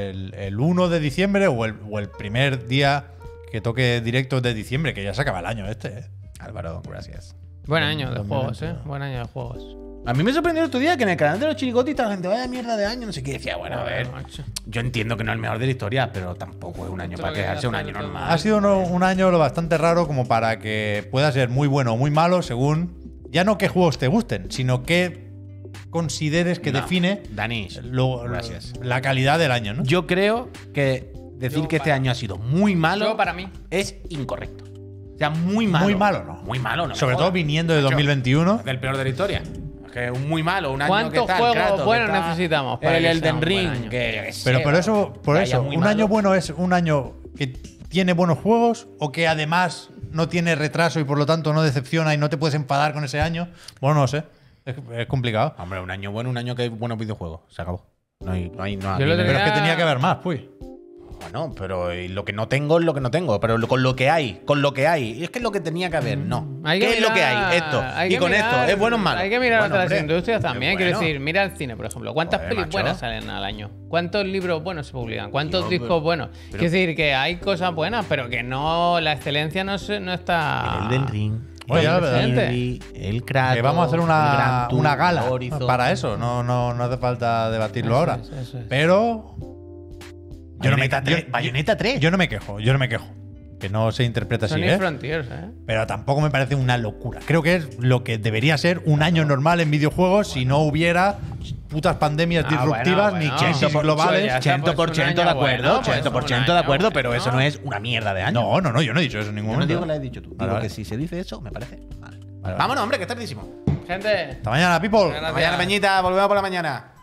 el 1 de diciembre o el primer día que toque directo de diciembre, que ya se acaba el año este. Álvaro, gracias. Buen año de 2020. juegos, Buen año de juegos. A mí me sorprendió el otro día que en el canal de los chiricotis la gente, vaya mierda de año, no sé qué. Decía, bueno, a ver, macho. yo entiendo que no es el mejor de la historia, pero tampoco es un año Esto para lo que quejarse, un hace año todo. normal. Ha sido un año lo bastante raro como para que pueda ser muy bueno o muy malo según ya no qué juegos te gusten, sino qué consideres que No, define Danish, gracias. la calidad del año, ¿no? Yo creo que decir Yo que este para- año ha sido muy malo Yo para mí. es incorrecto. O sea, muy malo. Muy malo, ¿no? Muy malo, no. me Sobre todo jodas. viniendo de Macho, 2021. es del peor de la historia. Es que un muy malo, un año que ¿Cuántos tal, juegos Kratos, que buenos está necesitamos para el que sea Elden un buen Ring, año? que yo qué sé, Pero por eso, vaya muy un malo. año bueno es un año que tiene buenos juegos o que además no tiene retraso y por lo tanto no decepciona y no te puedes enfadar con ese año. Bueno, no sé. Es complicado. Hombre, un año bueno, un año que hay buenos videojuegos. Se acabó. No hay Yo lo Pero tenía- es que tenía que haber más, pues. Bueno, pero lo que no tengo es lo que no tengo. Pero con lo que hay. Y es que es lo que tenía que haber, no. Hay ¿Qué que es lo que mirar- hay? Esto. hay Y que con mirar- esto, ¿es bueno o malo? Hay que mirar Bueno, otras hombre, industrias también. bueno. Quiero decir, mira el cine, por ejemplo. ¿Cuántas Joder, pelis macho. buenas salen al año? ¿Cuántos libros buenos se publican? ¿Cuántos Tío, discos pero- buenos? Quiero decir que hay cosas buenas, pero que no, la excelencia no está. El Elden Ring. Oye, ya el la verdad. Kirby, el Kratos. Que vamos a hacer el Gran una Tour, gala Horizon. para eso. No hace falta debatirlo Eso ahora. es, eso es. Pero. Bayonetta 3. Bayonetta 3. Yo no me quejo. Que no se interpreta así, Sonic ¿eh? Frontiers, Pero tampoco me parece una locura. Creo que es lo que debería ser un año normal en videojuegos si no hubiera putas pandemias disruptivas bueno, ni bueno. crisis globales. Ya está, pues, 100% un de año acuerdo, bueno, pues, 100% un de acuerdo, año pero bueno. eso no es una mierda de año. No, yo no he dicho eso en ningún Yo no momento. digo que lo has dicho tú. Digo vale. que si se dice eso, me parece mal. Vale. Vámonos, hombre, que es tardísimo. Gente. Hasta mañana, people. Gracias. Mañana, Peñita, volvemos por la mañana.